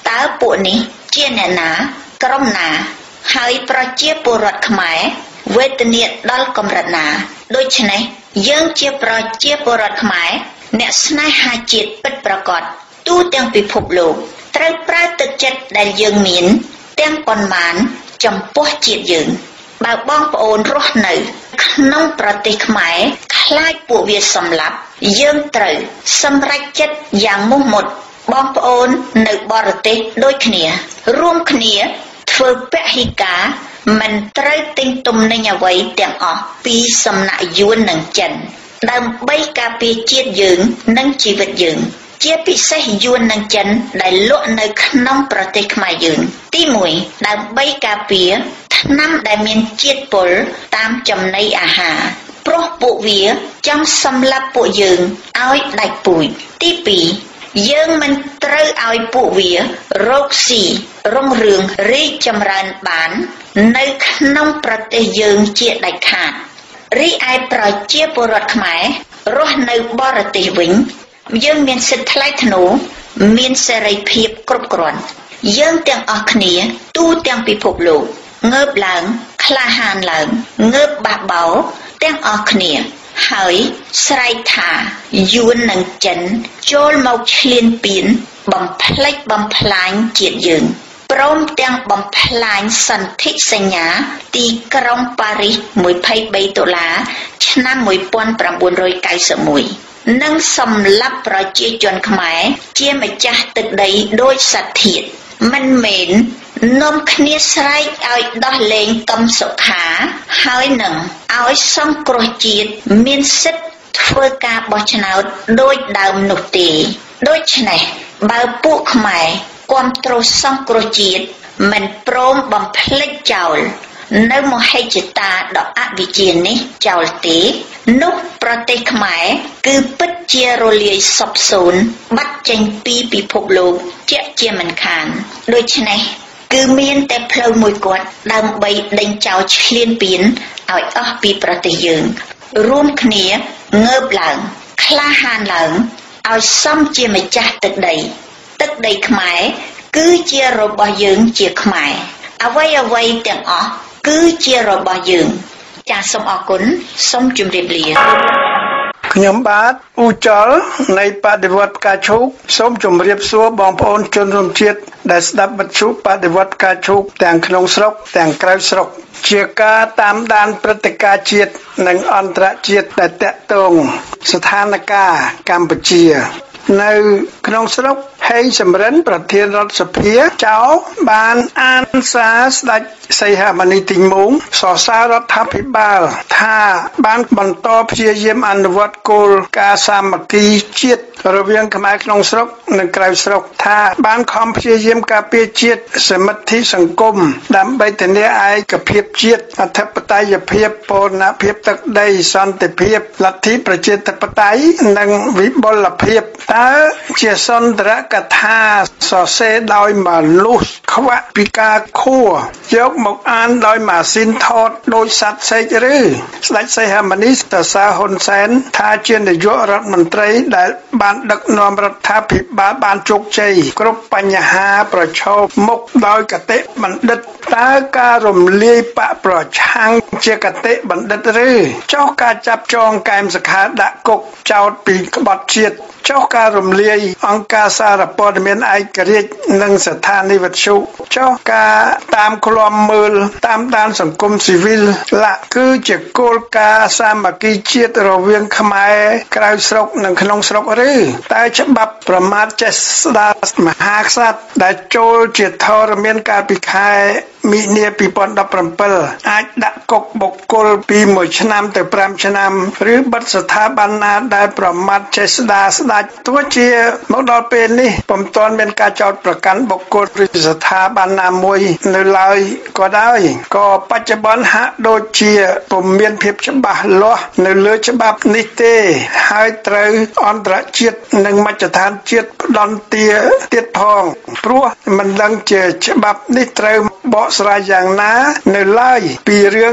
តើពួកនេះជាអ្នកណាក្រុមណាហើយប្រជាពលរដ្ឋខ្មែរវេទនាដល់កម្រិតណាដូច្នេះយើងជាប្រជាពលរដ្ឋខ្មែរអ្នកស្នេហាជាតិពិតប្រាកដទូទាំងពិភពលោកត្រូវប្រើទឹកចិត្តដែលយើងមានទាំងប៉ុន្មានចំពោះជាតិយើងបើបងប្អូនរស់នៅក្នុងប្រទេសខ្មែរខ្លាចពួកវាសម្លាប់យើងត្រូវសម្រេចចិត្តយ៉ាងមោះមុតបងប្អូននៅបរទេសដូចគ្នារួមគ្នាធ្វើពហិការមិនត្រូវទិញទំនិញអ្វីទាំងអស់ពីសំណាក់យួននិងចិនដើម្បីការពារជាតិយើងនិងជីវិតយើងជាពិសេសយួននិងចិនដែលលក់នៅក្នុងប្រទេសខ្មែរយើងទីមួយដើម្បីការពារថ្នាំដែលមានជាតិពុលតាមចំណីអាហារព្រោះពួកវាចង់សម្លាប់ពួកយើងឲ្យដាច់ពូជទីពីរយើងមិនត្រូវឲ្យពួកវារកស៊ីរុងរឿងរីកចម្រើនបាននៅក្នុងប្រទេសយើងជាដាច់ខាតរីឯប្រជាពលរដ្ឋខ្មែររស់នៅបរទេសវិញយើងមានសិទ្ធិថ្លៃថ្នូរមានសេរីភាពគ្រប់គ្រាន់យើងទាំងអស់គ្នាទូទាំងពិភពលោកងើបឡើងក្លាហានឡើងងើបបះបោទាំងអស់គ្នាហើយស្រែកថាយួននិងចិនចូលមកឈ្លានពានបំផ្លិចបំផ្លាញជាតិយើងព្រមទាំងបំផ្លាញសន្ធិសញ្ញាទីក្រុងប៉ារីសยี่สิบสามតុលាឆ្នាំmột nghìn chín trăm chín mươi mốtនិងសម្លាប់ប្រជាជនខ្មែរជាម្ចាស់ទឹកដីដោយសទ្ធាមិនមែននាំគ្នាស្រែកឲ្យដោះលែងកឹមសុខាហើយនឹងឲ្យសង្គ្រោះជាតិមានសិទ្ធិធ្វើការបោះឆ្នោតដោយដើមនោះទេដូច្នេះបើពួកខ្មែរគាំទ្រសង្គ្រោះជាតិមិនព្រមបំភ្លេចចោលនៅមហិច្ឆតាដ៏អវិជ្ជានេះចោលទេនោះប្រទេសខ្មែរគឺពិតជារលាយសពសូន្យបាត់ចេញពីពិភពលោកជាជាមិនខានដូច្នេះគឺមានតែផ្លូវមួយគត់ដើម្បីដេញចោលឈ្លានពានឲ្យអស់ពីប្រទេសយើងរួមគ្នាងើបឡើងក្លាហានឡើងឲ្យសមជាម្ចាស់ទឹកដីទឹកដីខ្មែរគឺជារបស់យើងជាខ្មែរអ្វីអ្វីទាំងអស់គឺជារបស់យើងចាសសូមអរគុណសូមជម្រាបលាខ្ញុំបាទអ៊ូចលនៃបដិវត្តផ្កាឈូកសូមជម្រាបសួរបងប្អូនជនរួមជាតិដែលស្ដាប់វិទ្យុបដិវត្តផ្កាឈូកទាំងក្នុងស្រុកទាំងក្រៅស្រុកជាការតាមដានព្រឹត្តិការណ៍ជាតិនិងអន្តរជាតិដែលតាក់ទងស្ថានភាពកម្ពុជានៅក្នុងស្រុកហេងសំរិនប្រធានរដ្ឋសភាចៅបានអានសារស្ដេចសីហមុនីទីងមុងសរសើររដ្ឋាភិបាលថាបានបន្តព្យាយាមអនុវត្តគោលការណ៍សាមគ្គីជាតិរវាងខ្មែរក្នុងស្រុកនិងក្រៅស្រុកថាបានខំព្យាយាមការពារជាតិសមិទ្ធិសង្គមដើម្បីធានាឯកភាពជាតិអធិបតេយ្យភាពបូរណភាពទឹកដីសន្តិភាពលទ្ធិប្រជាធិបតេយ្យនិងវិបុលភាពតើជាសន្ទរកថាសរសេរដោយមនុស្សខ្វាក់ពីការខួរយកមកអានដោយម៉ាស៊ីនថតដោយសត្វសេកឬស្ដេចសីហមុនីសរសើរហ៊ុនសែនថាជានាយករដ្ឋមន្ត្រីដែលបានដឹកនាំរដ្ឋាភិបាលបានជោគជ័យគ្រប់បញ្ហាប្រឈមមុខដោយគតិបណ្ឌិតតើការរំលាយបកប្រឆាំងជាគតិបណ្ឌិតឬចុះការចាប់ចងកែមសខាដាក់គុកចោតពីក្បត់ជាតិចុះការរំលាយអង្គការសារព័ត៌មានឯករាជ្យនិងស្ថានីយវិទ្យុចុះការតាមឃ្លាំមើលតាមដានសង្គមស៊ីវិលឡាគឺជាគោលការណ៍សាមគ្គីជាតិរវាងខ្មែរក្រៅស្រុកនិងក្នុងស្រុកឬតែច្បាប់ប្រមាថចេស្តាមហាក្សត្រដែលចូលជាធរមានកាលពីខែមីនាពីរពាន់ដប់ប្រាំពិលអាចដាក់គុកបុគ្គលពីមួយឆ្នាំទៅប្រាំឆ្នាំឬបិទស្ថាប័នណាដែលប្រមាថចេស្តាស្ដេចទោះជាមកដល់ពេលនេះពុំទាន់មានការចោទប្រកាន់បុគ្គលឬស្ថាប័នណាមួយនៅឡើយក៏ដោយក៏បច្ចុប្បន្នហាក់ដូចជាពុំមានភាពច្បាស់លាស់នៅលើច្បាប់នេះទេហើយត្រូវអន្តរជាតិនិងមជ្ឈដ្ឋានជាតិផ្ដន្ទាទៀតផងព្រោះមិនដឹងជាច្បាប់នេះត្រូវបកស្រាយយ៉ាងណានៅឡើយពីរឿងលទ្ធ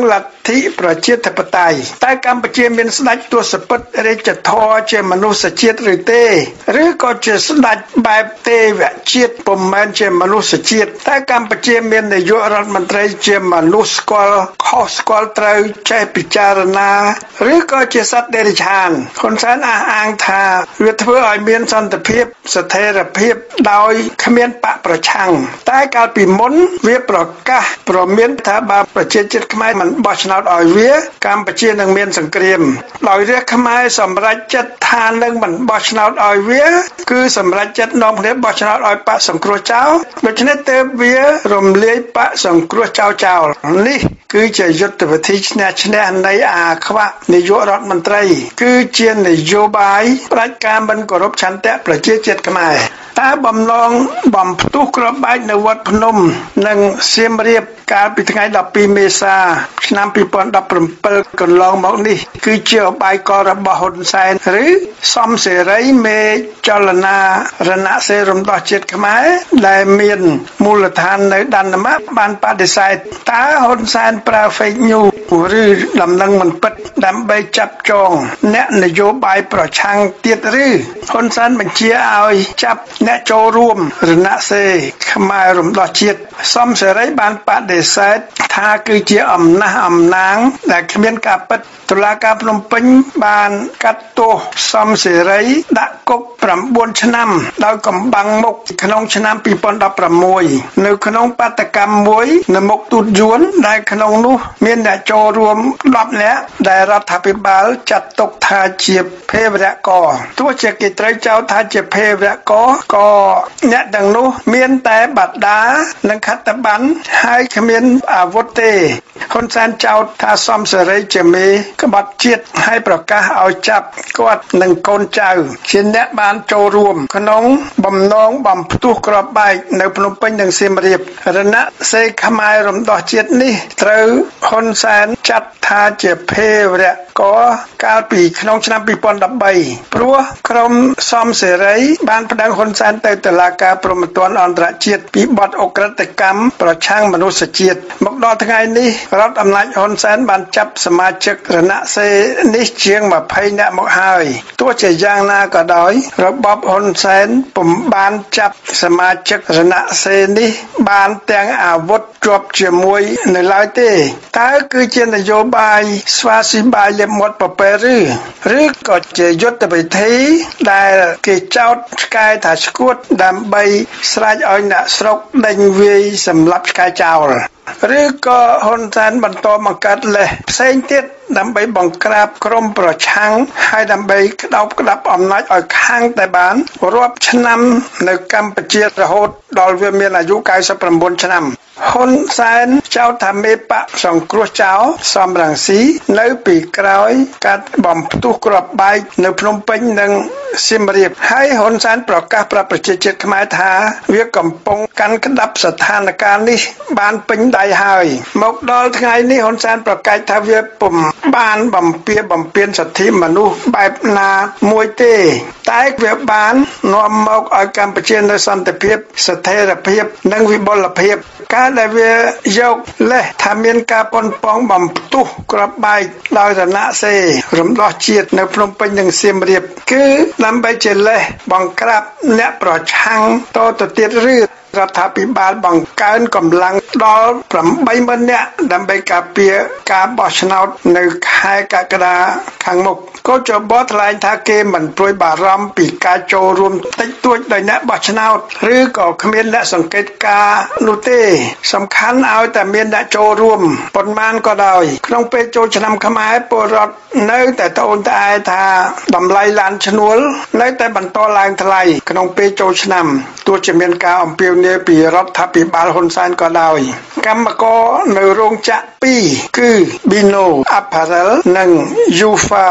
ទ្ធិប្រជាធិបតេយ្យតែកម្ពុជាមានស្ដេចទសពិតរាជធរជាមនុស្សជាតិឬទេឬក៏ជាស្ដេចបែបទេវជាតិពុំមែនជាមនុស្សជាតិតែកម្ពុជាមាននាយករដ្ឋមន្ត្រីជាមនុស្សស្គាល់ខុសស្គាល់ត្រូវចេះពិចារណាឬក៏ជាសត្វដេរឆានហ៊ុនសែនអះអាងថាវាធ្វើឲ្យមានសន្តិភាពស្ថិរភាពដោយគ្មានបកប្រឆាំងតែកាលពីមុនវាប្រកាសព្រមានថាបើប្រជាជាតិខ្មែរមិនបោះឆ្នោតឲ្យវាកម្ពុជានឹងមានសង្គ្រាមដោយរាជខ្មែរសម្រេចចិត្តថានឹងមិនបោះឆ្នោតឲ្យវាគឺសម្រេចចិត្តនាំគ្នាបោះឆ្នោតឲ្យបកសង្គ្រោះចោលដូច្នេះទើបវារំលាយបកសង្គ្រោះចោលចោលនេះគឺជាយុទ្ធវិធីឈ្នះឈ្នះនៃអាខ្វាក់នាយករដ្ឋមន្ត្រីគឺជានយោបាយផ្ដាច់ការមិនគោរពឆន្ទៈប្រជាជាតិខ្មែរតែបំណងបំផ្ទុះគ្រាប់បែកនៅវត្តភ្នំនិងសៀមរាបកាលពីថ្ងៃដប់ពីរមេសាឆ្នាំពីរពាន់ដប់ប្រាំពីរកន្លងមកនេះគឺជាអបាយកលរបស់ហ៊ុនសែនឬសំសេរីមេចលនារណសិរ្សរំដោះជាតិខ្មែរដែលមានមូលដ្ឋាននៅដានម៉ាបានបដិសេធតើហ៊ុនសែនប្រើ fake news ឬដំណឹងមិនពិតដើម្បីចាប់ចងអ្នកនយោបាយប្រឆាំងទៀតឬហ៊ុនសែនបញ្ជាឲ្យចាប់អ្នកចូលរួមរណសិរ្សខ្មែររំដោះជាតិសំសេរីបានបដិសេធថាគឺជាអំណះអំណាងដែលគ្មានការពិតតុលាការភ្នំពេញបានកាត់ទោសសំសេរីដាក់គុកប្រាំបួនឆ្នាំដោយកំបាំងមុខក្នុងឆ្នាំពីរពាន់ដប់ប្រាំមួយនៅក្នុងបាតកម្មមួយនៅមុខទូតយួនដែលក្នុងនោះមានអ្នកចូលរួមដប់នាក់ដែលរដ្ឋាភិបាលចាត់ទុកថាជាភេរវករទោះជាគេត្រូវចោទថាជាភេរវករក៏អ្នកទាំងនោះមានតែបដានិងខត្តប័ណ្ណហើយគ្មានអាវុធទេហ៊ុនសែនចោទថាសំសេរីជាមេក្បត់ជាតិហើយប្រកាសឲ្យចាប់គាត់និងកូនចៅជាអ្នកបានចូលរួមក្នុងបំណងបំផ្ទុះគ្រាប់បែកនៅភ្នំពេញនិងសៀមរាបរណសិរ្សខ្មែររំដោះជាតិនេះត្រូវហ៊ុនសែនចាត់ថាជាភេរវករកាលពីក្នុងឆ្នាំពីរពាន់ដប់បីព្រោះក្រុមសំសេរីបានប្តឹងហ៊ុនសែនទៅតុលាការព្រហ្មទណ្ឌអន្តរជាតិពីបទអក្រិតកម្មប្រឆាំងមនុស្សជាតិមកដល់ថ្ងៃនេះរដ្ឋអំណាចហ៊ុនសែនបានចាប់សមាជិករណសិរ្សនេះជាងម្ភៃនាក់មកហើយទោះជាយ៉ាងណាក៏ដោយរបបហ៊ុនសែនពុំបានចាប់សមាជិករណសិរ្សនេះបានទាំងអាវុធជាប់ជាមួយនៅឡើយទេតើគឺជានយោបាយស្វាស៊ីបាយលេបមាត់ប្រពែឬឬក៏ជាយុទ្ធវិធីដែលគេចោទឆ្កែថាឈួតដើម្បីស្រែកឲ្យអ្នកស្រុកដេញវាយសម្លាប់ឆ្កែចោលឬក៏ហ៊ុនសែនបន្តបង្កើតលេសផ្សេងទៀតដើម្បីបង្ក្រាបក្រុមប្រឆាំងហើយដើម្បីក្តោបក្តាប់អំណាចឲ្យខាងតែបានរាប់ឆ្នាំនៅកម្ពុជារហូតដល់វាមានអាយុកៅសិបប្រាំបួនឆ្នាំហ៊ុនសែនចោទថាមេបកសង្គ្រោះចោលសំរងស៊ីនៅពីក្រោយកាត់បំផ្ទុះគ្រាប់បែកនៅភ្នំពេញនិងសៀមរាបហើយហ៊ុនសែនប្រកាសប្រាប់ប្រជាជាតិខ្មែរថាវាកំពុងកាន់ក្តាប់ស្ថានភាពនេះបានពេញដៃហើយមកដល់ថ្ងៃនេះហ៊ុនសែនប្រកាសថាវាពុំបានបំពារបំពានសិទ្ធិមនុស្សបែបណាមួយទេតែវាបាននាំមកឲ្យកម្ពុជានៅសន្តិភាពស្ថិរភាពនិងវិបុលភាពការដែលវាយកលេសថាមានការប៉ុនប៉ងបំផ្ទុះគ្រាប់បែកដោយរណសិរ្សរំដោះជាតិនៅភ្នំពេញនិងសៀមរាបគឺដើម្បីជាលេសបង្ក្រាបអ្នកប្រឆាំងតទៅទៀតឬរដ្ឋាភិបាលបង្កើនកម្លាំងដល់ប្រាំបីម៉ឺននាក់ដើម្បីការពារការបោះឆ្នោតនៅខែកក្កដាខាងមុខក៏ចបថ្លែងថាគេមិនព្រួយបារម្ភពីការចូលរួមតិចតួចដោយអ្នកបោះឆ្នោតឬក៏គ្មានអ្នកសង្កេតការណ៍នោះទេសំខាន់ឲ្យតែមានអ្នកចូលរួមប៉ុន្មានក៏ដោយក្នុងពេលចូលឆ្នាំខ្មែរពលរដ្ឋនៅតែត្អូញត្អែថាតម្លៃឡានឈ្នួលនៅតែបន្តឡើងថ្លៃក្នុងពេលចូលឆ្នាំទោះជាមានការអំពាវនាវពីរដ្ឋាភិបាលហ៊ុនសែនក៏ដោយកម្មករនៅរោងចក្រពីរគឺ Bino Apparel និង Yufa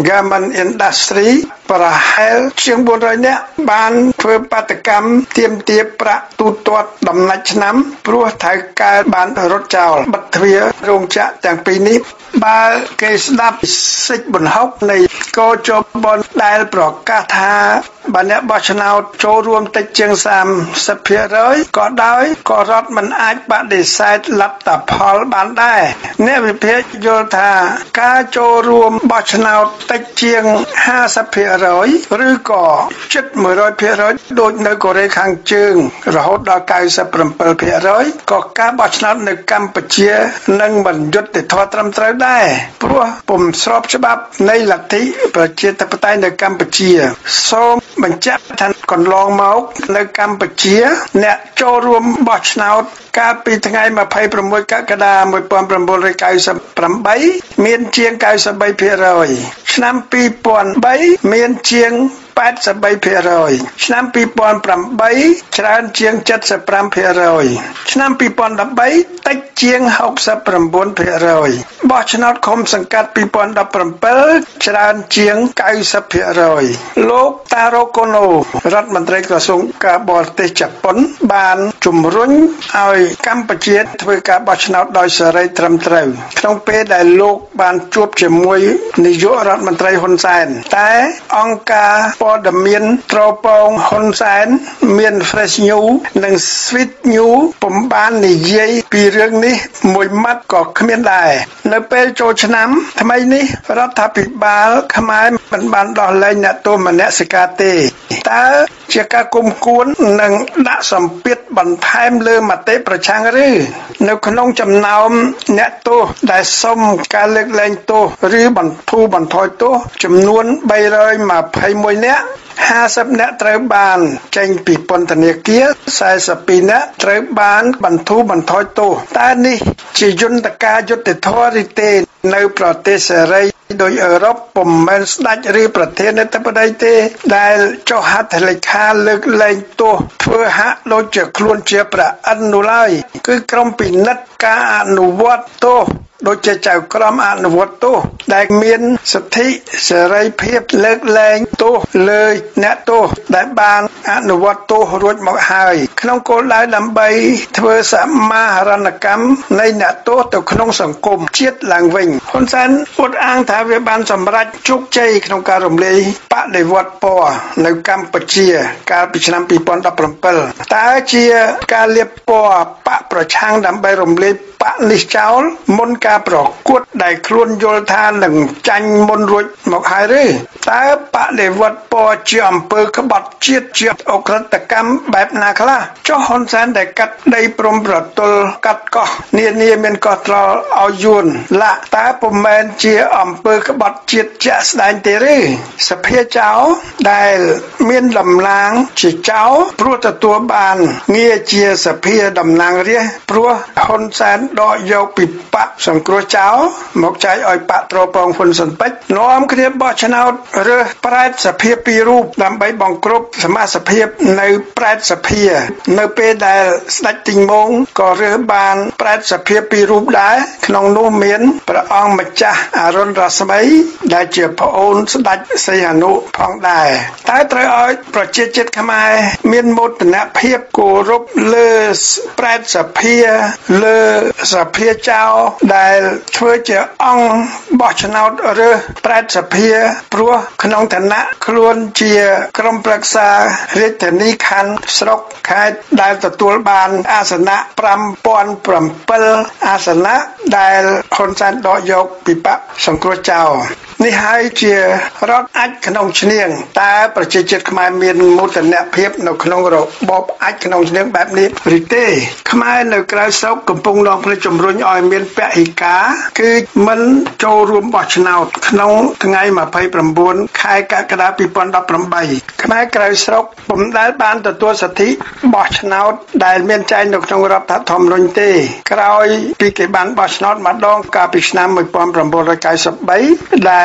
Garment Industry ប្រហែលជាងbốn trămនាក់បានធ្វើបាតកម្មទាមទារប្រាក់ទូទាត់ដំណាច់ឆ្នាំព្រោះថៅកែបានរត់ចោលបិទទ្វាររោងចក្រទាំងពីរនេះបើគេស្ដាប់សិទ្ធិបន្ហុកនៃកោជបនដែលប្រកាសថាបើអ្នកបោះឆ្នោតចូលរួមតិចជាងសាមសិបភាគរយក៏ដោយក៏រដ្ឋមិនអាចបដិសេធលទ្ធផលបានដែរអ្នកវិភាគយល់ថាការចូលរួមបោះឆ្នោតតិចជាងห้าสิบភាគរយឬក៏ជិតmột trămភាគរយដូចនៅកូរ៉េខាងជើងរហូតដល់九十七ភាគរយក៏ការបោះឆ្នោតនៅកម្ពុជានឹងមិនយុត្តិធម៌ត្រឹមត្រូវដែរព្រោះពុំស្របច្បាប់នៃលទ្ធិប្រជាធិបតេយ្យនៅកម្ពុជាសូមបញ្ជាក់ថាកន្លងមកនៅកម្ពុជាអ្នកចូលរួមបោះឆ្នោតកាលពីថ្ងៃยี่สิบหกកក្កដាmột nghìn chín trăm chín mươi八មានជាង九十三ភាគរយឆ្នាំពីរពាន់បីមានជាងแปดสิบสามភាគរយឆ្នាំពីរពាន់ប្រាំបីច្រើនជាងเจ็ดสิบห้าភាគរយឆ្នាំពីរពាន់ដប់បីតិចជាងหกสิบเก้าភាគរយបោះឆ្នោតឃុំសង្កាត់ពីរពាន់ដប់ប្រាំbảyច្រើនជាង九十ភាគរយលោកតារ៉ូកូណូរដ្ឋមន្ត្រីក្រសួងការបរទេសជប៉ុនបានជំរុញឲ្យកម្ពុជាធ្វើការបោះឆ្នោតដោយសេរីត្រឹមត្រូវក្នុងពេលដែលលោកបានជួបជាមួយនាយករដ្ឋមន្ត្រីហ៊ុនសែនតែអង្គការព័ត៌មានត្រពងហ៊ុនសែនមាន Fresh News និង Sweet News ពុំបាននិយាយពីរឿងនេះមួយម៉ាត់ក៏គ្មានដែរនៅពេលចូលឆ្នាំថ្មីនេះរដ្ឋាភិបាលខ្មែរមិនបានដោះលែងអ្នកទោសមនសិការទេតើជាការគុំគួននិងដាក់សម្ពាធបន្ថែមលើមតិប្រឆាំងឬនៅក្នុងចំណោមអ្នកទោសដែលសុំការលើកលែងទោសឬបន្ធូរបន្ថយទោសចំនួន三百二十一នាក់ห้าสิบនាក់ត្រូវបានចេញពីពន្ធនាគារสี่สิบtwoនាក់ត្រូវបានបន្ធូរបន្ថយទោសតើនេះជាយន្តការយុត្តិធម៌ឬទេនៅប្រទេសសេរីដោយអឺរ៉ុបពុំមែនស្ដេចឬប្រធានាធិបតីទេដែលចុះហត្ថលេខាលើកលែងទោសធ្វើហាក់ដូចជាខ្លួនជាព្រះឥន្ទនោះឡើយគឺក្រុមពិនិត្យការអនុវត្តទោសដូចជាចៅក្រមអនុវត្តទោសដែលមានសិទ្ធិសេរីភាពលើកលែងទោសលើអ្នកទោសដែលបានអនុវត្តទោសរួចមកហើយក្នុងគោលដៅដើម្បីធ្វើសមាហរណកម្មនៃអ្នកទោសទៅក្នុងសង្គមជាតិឡើងវិញហ៊ុនសែនអួតអាងថាវាបានសម្រេចជោគជ័យក្នុងការរំលាយបដិវត្តពណ៌នៅកម្ពុជាកាលពីឆ្នាំពីរពាន់ដប់ប្រាំbảyតើជាការលាបពណ៌បកប្រឆាំងដើម្បីរំលាយបកនេះចោលមុនការប្រកួតដែលខ្លួនយល់ថានឹងចាញ់មុនរួចមកហើយឬតើបដិវត្តពណ៌ជាអំពើក្បត់ជាតិជាអក្រិតកម្មបែបណាខ្លះចុះហ៊ុនសែនដែលកាត់ដីព្រំប្រទល់កាត់កោះនានាមានកោះត្រល់ឲ្យយួនឡាក់តើពុំមែនជាអំពើក្បត់ជាតិជាក់ស្ដែងទេឬសភាចៅដែលមានតំណាងជាចៅព្រោះទទួលបានងារជាសភាតំណាងរាស្ត្រព្រោះហ៊ុនសែនដកយកពីបកសង្គ្រោះចៅមកចែកឲ្យបកត្រពងហ៊ុនស៊ុនពេជ្រនាំគ្នាបោះឆ្នោតរើសប្រែតសភាពីររូបដើម្បីបង្ក្រប់សមាជិកភាពនៅប្រែតសភានៅពេលដែលស្ដេចទីងម៉ូងក៏រើសបានប្រែតសភាពីររូបដែរក្នុងនោះមានព្រះអង្គម្ចាស់អរុណរស្មីដែលជាប្អូនស្ដេចសីហនុផងដែរតែត្រូវឲ្យប្រជាជាតិខ្មែរមានមោទនភាពគោរពលើប្រែតសភាលើសភាចៅដែលធ្វើជាអង្គបោះឆ្នោតរើសប្រែតសភាព្រោះក្នុងឋានៈខ្លួនជាក្រុមប្រឹក្សារាជធានីខណ្ឌស្រុកខេត្តដែលទទួលបានអាសនៈប្រាំពាន់ប្រាំbảyអាសនៈដែលហ៊ុនសែនដកយកពីបកសង្គ្រោះចៅនេះហើយជារដ្ឋអាចក្នុងឈ្នៀងតើប្រជាជាតិខ្មែរមានមោទនភាពនៅក្នុងរបបអាចក្នុងឈ្នៀងបែបនេះឬទេខ្មែរនៅក្រៅស្រុកកំពុងនាំគ្នាជំរុញឲ្យមានពហិការគឺមិនចូលរួមបោះឆ្នោតក្នុងថ្ងៃยี่สิบเก้าខែកក្កដាពីរពាន់ដប់ប្រាំបីខ្មែរក្រៅស្រុកពុំដែលបានទទួលសិទ្ធិបោះឆ្នោតដែលមានចែងនៅក្នុងរដ្ឋធម្មនុញ្ញទេក្រោយពីគេបានបោះឆ្នោតម្ដងកាលពីឆ្នាំmột nghìn chín trăm chín mươi baដែល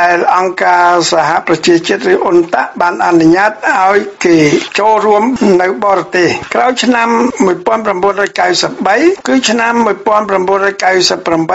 ដែលអង្គការសហប្រជាជាតិឬអ៊ុនតាក់បានអនុញ្ញាតឲ្យគេចូលរួមនៅបរទេសក្រោយឆ្នាំmột nghìn chín trăm chín mươi baគឺឆ្នាំmột nghìn chín trăm chín mươi tám 2003 2008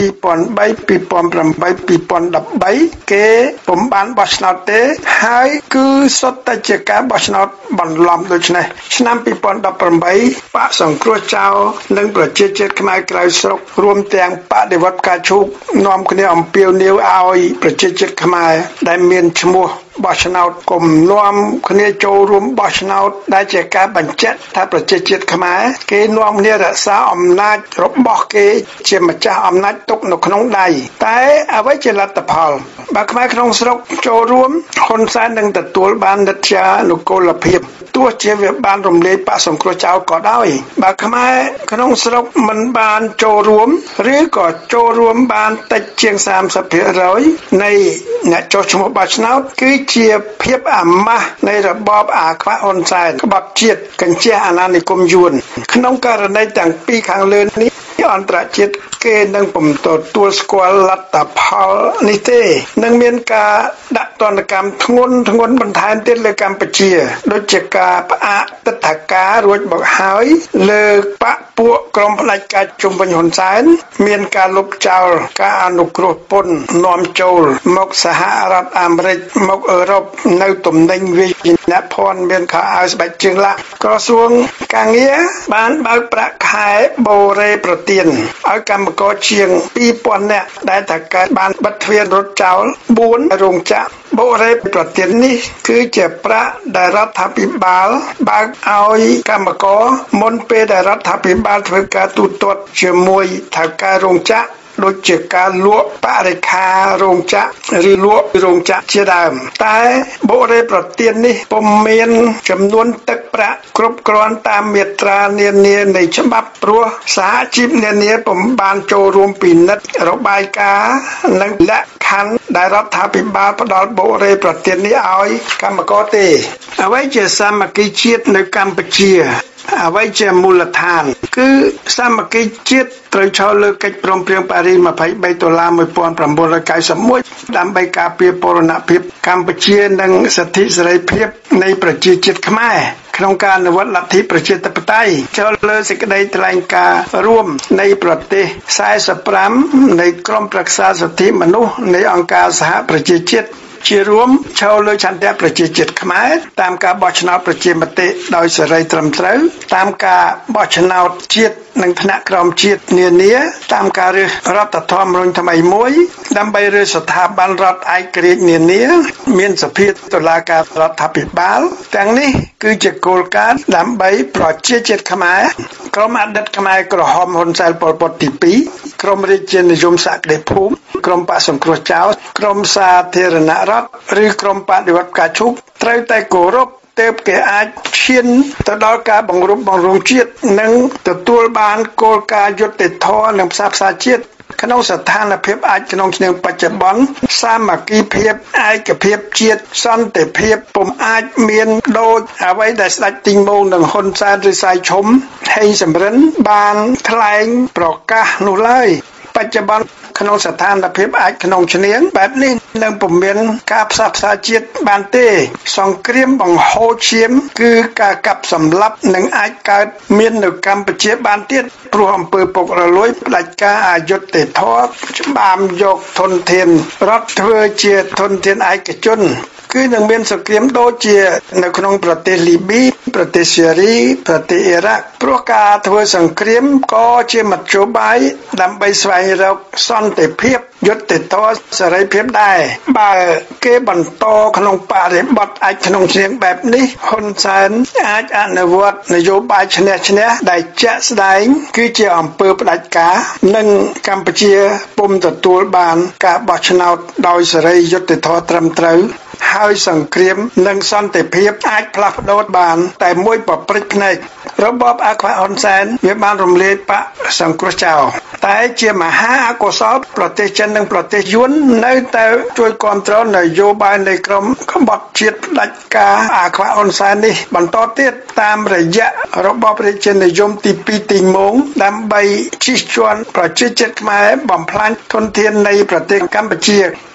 2013គេពុំបានបោះឆ្នោតទេហើយគឺសុទ្ធតែជាការបោះឆ្នោតបន្លំដូច្នេះឆ្នាំtwo thousand eighteenបកសង្គ្រោះចោលនិងប្រជាជាតិខ្មែរក្រៅស្រុករួមទាំងបដិវត្តការឈូកនាំគ្នាអំពាវនាវឲ្យប្រជាជាតិខ្មែរដែលមានឈ្មោះបោះឆ្នោតគុំនាំគ្នាចូលរួមបោះឆ្នោតដែលជាការបញ្ជាក់ថាប្រជាជាតិខ្មែរគេនាំគ្នារក្សាអំណាចរបស់គេជាម្ចាស់អំណាចទុកនៅក្នុងដៃតែអ្វីជាលទ្ធផលបើខ្មែរក្នុងស្រុកចូលរួមហ៊ុនសែននឹងទទួលបាននិត្យានុកូលភាពទោះជាវាបានរំលាយបកសង្គ្រោះចោលក៏ដោយបើខ្មែរក្នុងស្រុកមិនបានចូលរួមឬក៏ចូលរួមបានតិចជាងthirty percent នៃអ្នកចុះឈ្មោះបោះឆ្នោតគឺជាភាពអាម៉ាស់នៃរបបអាខ្វាក់ហ៊ុនសែនក្បត់ជាតិកញ្ជះអាណានិគមយួនក្នុងករណីទាំងពីរខាងលើនេះអន្តរជាតិគេនឹងពុំទទួលស្គាល់លទ្ធផលនេះទេនឹងមានការដាក់ទណ្ឌកម្មធ្ងន់ធ្ងរបន្ថែមទៀតលើកម្ពុជាដូចជាការផ្អាកទិដ្ឋាការរួចមកហើយលើបកពួកក្រុមផ្ដាច់ការជុំវិញហ៊ុនសែនមានការលុបចោលការអនុគ្រោះពន្ធនាំចូលមកសហរដ្ឋអាមេរិកមកអឺរ៉ុបនៅទំនិញវិញ្ញាណភ័ណ្ឌមានខោអាវស្បែកជើងឡាក់ក្រសួងការងារបានបើកប្រាក់ខែបូរ៉េប្រទានឲ្យកម្មករជាងtwo thousandនាក់ដែលតកើតបានបិទទ្វាររត់ចោលfourរោងចក្របូរ៉េប្រទាននេះគឺជាប្រាក់ដែលរដ្ឋាភិបាលបើកឲ្យកម្មករមុនពេលដែលរដ្ឋាភិបាលធ្វើការទូទាត់ជាមួយថៅកែរោងចក្រដូចជាការលក់បរិក្ខាររោងចក្រឬលក់រោងចក្រជាដើមតែបូរ៉េប្រទាននេះពុំមានចំនួនទឹកប្រាក់គ្រប់គ្រាន់តាមមាត្រានានានៃច្បាប់ព្រោះសហជីពនានាពុំបានចូលរួមពិនិត្យរបាយការណ៍និងលក្ខខណ្ឌដែលរដ្ឋាភិបាលផ្ដល់បូរ៉េប្រទាននេះឲ្យកម្មករទេអ្វីជាសាមគ្គីជាតិនៅកម្ពុជាអ្វីជាមូលដ្ឋានគឺសាមគ្គីជាតិត្រូវឈរលើកិច្ចព្រមព្រៀងប៉ារីសtwenty-threeដុល្លារnineteen ninety-oneដើម្បីការពារបូរណភាពកម្ពុជានិងសិទ្ធិសេរីភាពនៃប្រជាជាតិខ្មែរក្នុងការអនុវត្តលទ្ធិប្រជាធិបតេយ្យចូលលើសេចក្តីថ្លែងការណ៍រួមនៃប្រទេសforty-fiveនៃក្រុមប្រឹក្សាសិទ្ធិមនុស្សនៃអង្គការសហប្រជាជាតិជារួមឈរលើឆន្ទៈប្រជាជាតិខ្មែរតាមការបោះឆ្នោតប្រជាមតិដោយសេរីត្រឹមត្រូវតាមការបោះឆ្នោតជាតិនិងថ្នាក់ក្រោមជាតិនានាតាមការរើសរដ្ឋធម្មនុញ្ញថ្មីមួយដើម្បីរើសស្ថាប័នរដ្ឋឯករាជ្យនានាមានសភាតុលាការរដ្ឋាភិបាលទាំងនេះគឺជាគោលការណ៍ដើម្បីប្រជាជាតិខ្មែរក្រុមអតីតខ្មែរក្រហមហ៊ុនសែនប៉ុលពតទីtwoក្រុមរាជានិយមសក្តិភូមិក្រុមបកសង្គ្រោះចោលក្រុមសាធារណរដ្ឋឬក្រុមបដិវត្តការឈូកត្រូវតែគោរពទើបគេអាចឈានទៅដល់ការបង្រួបបង្រួមជាតិនិងទទួលបានគោលការណ៍យុត្តិធម៌និងផ្សះផ្សាជាតិក្នុងស្ថានភាពអាចក្នុងឆ្នាំបច្ចុប្បន្នសាមគ្គីភាពឯកភាពជាតិសន្តិភាពពុំអាចមានដូចអ្វីដែលស្ដេចទីងមោងនិងហ៊ុនសែនឬសៃឈុំហេងសំរិនបានថ្លែងប្រកាសនោះឡើយបច្ចុប្បន្នក្នុងស្ថានភាពអាចក្នុងឈ្នាងបែបនេះនឹងពុំមានការផ្សះផ្សាជាតិបានទេសង្គ្រាមបង្ហូរឈាមគឺការកាប់សម្លាប់នឹងអាចកើតមាននៅកម្ពុជាបានទៀតព្រោះអំពើពុករលួយផ្ដាច់ការអយុត្តិធម៌ច្បាមយកធនធានរដ្ឋធ្វើជាធនធានឯកជនគឺនឹងមានសង្គ្រាមដូចជានៅក្នុងប្រទេសលីប៊ីប្រទេសសេរីប្រទេសអ៊ីរ៉ាក់ព្រោះការធ្វើសង្គ្រាមក៏ជាមធ្យោបាយដើម្បីស្វែងរកសន្តិភាពយុត្តិធម៌សេរីភាពដែរបើគេបន្តក្នុងបរិបទអាចក្នុងជ្រៀងបែបនេះហ៊ុនសែនអាចអនុវត្តនយោបាយឈ្នះឈ្នះដែលជាក់ស្ដែងគឺជាអំពើផ្ដាច់ការនិងកម្ពុជាពុំទទួលបានការបោះឆ្នោតដោយសេរីយុត្តិធម៌ត្រឹមត្រូវហើយសង្គ្រាមនិងសន្តិភាពអាចផ្លាស់ប្ដូរបានតែមួយប្រព្រឹត្តភ្នែករបបអាខ្វាក់ហ៊ុនសែនវាបានរំលាយបកសង្គ្រោះចោលតែជាមហាអកុសលប្រទេសចិននិងប្រទេសយួននៅតែជួយគ្រប់គ្រងនយោបាយនៃក្រុមក្បត់ជាតិផ្ដាច់ការអាខ្វាក់ហ៊ុនសែននេះបន្តទៀតតាមរយៈរបបរាជានិយមទីtwoទីងមោងដើម្បីជិះជាន់ប្រជាជាតិខ្មែរបំផ្លាញធនធាននៃប្រទេសកម្ពុជា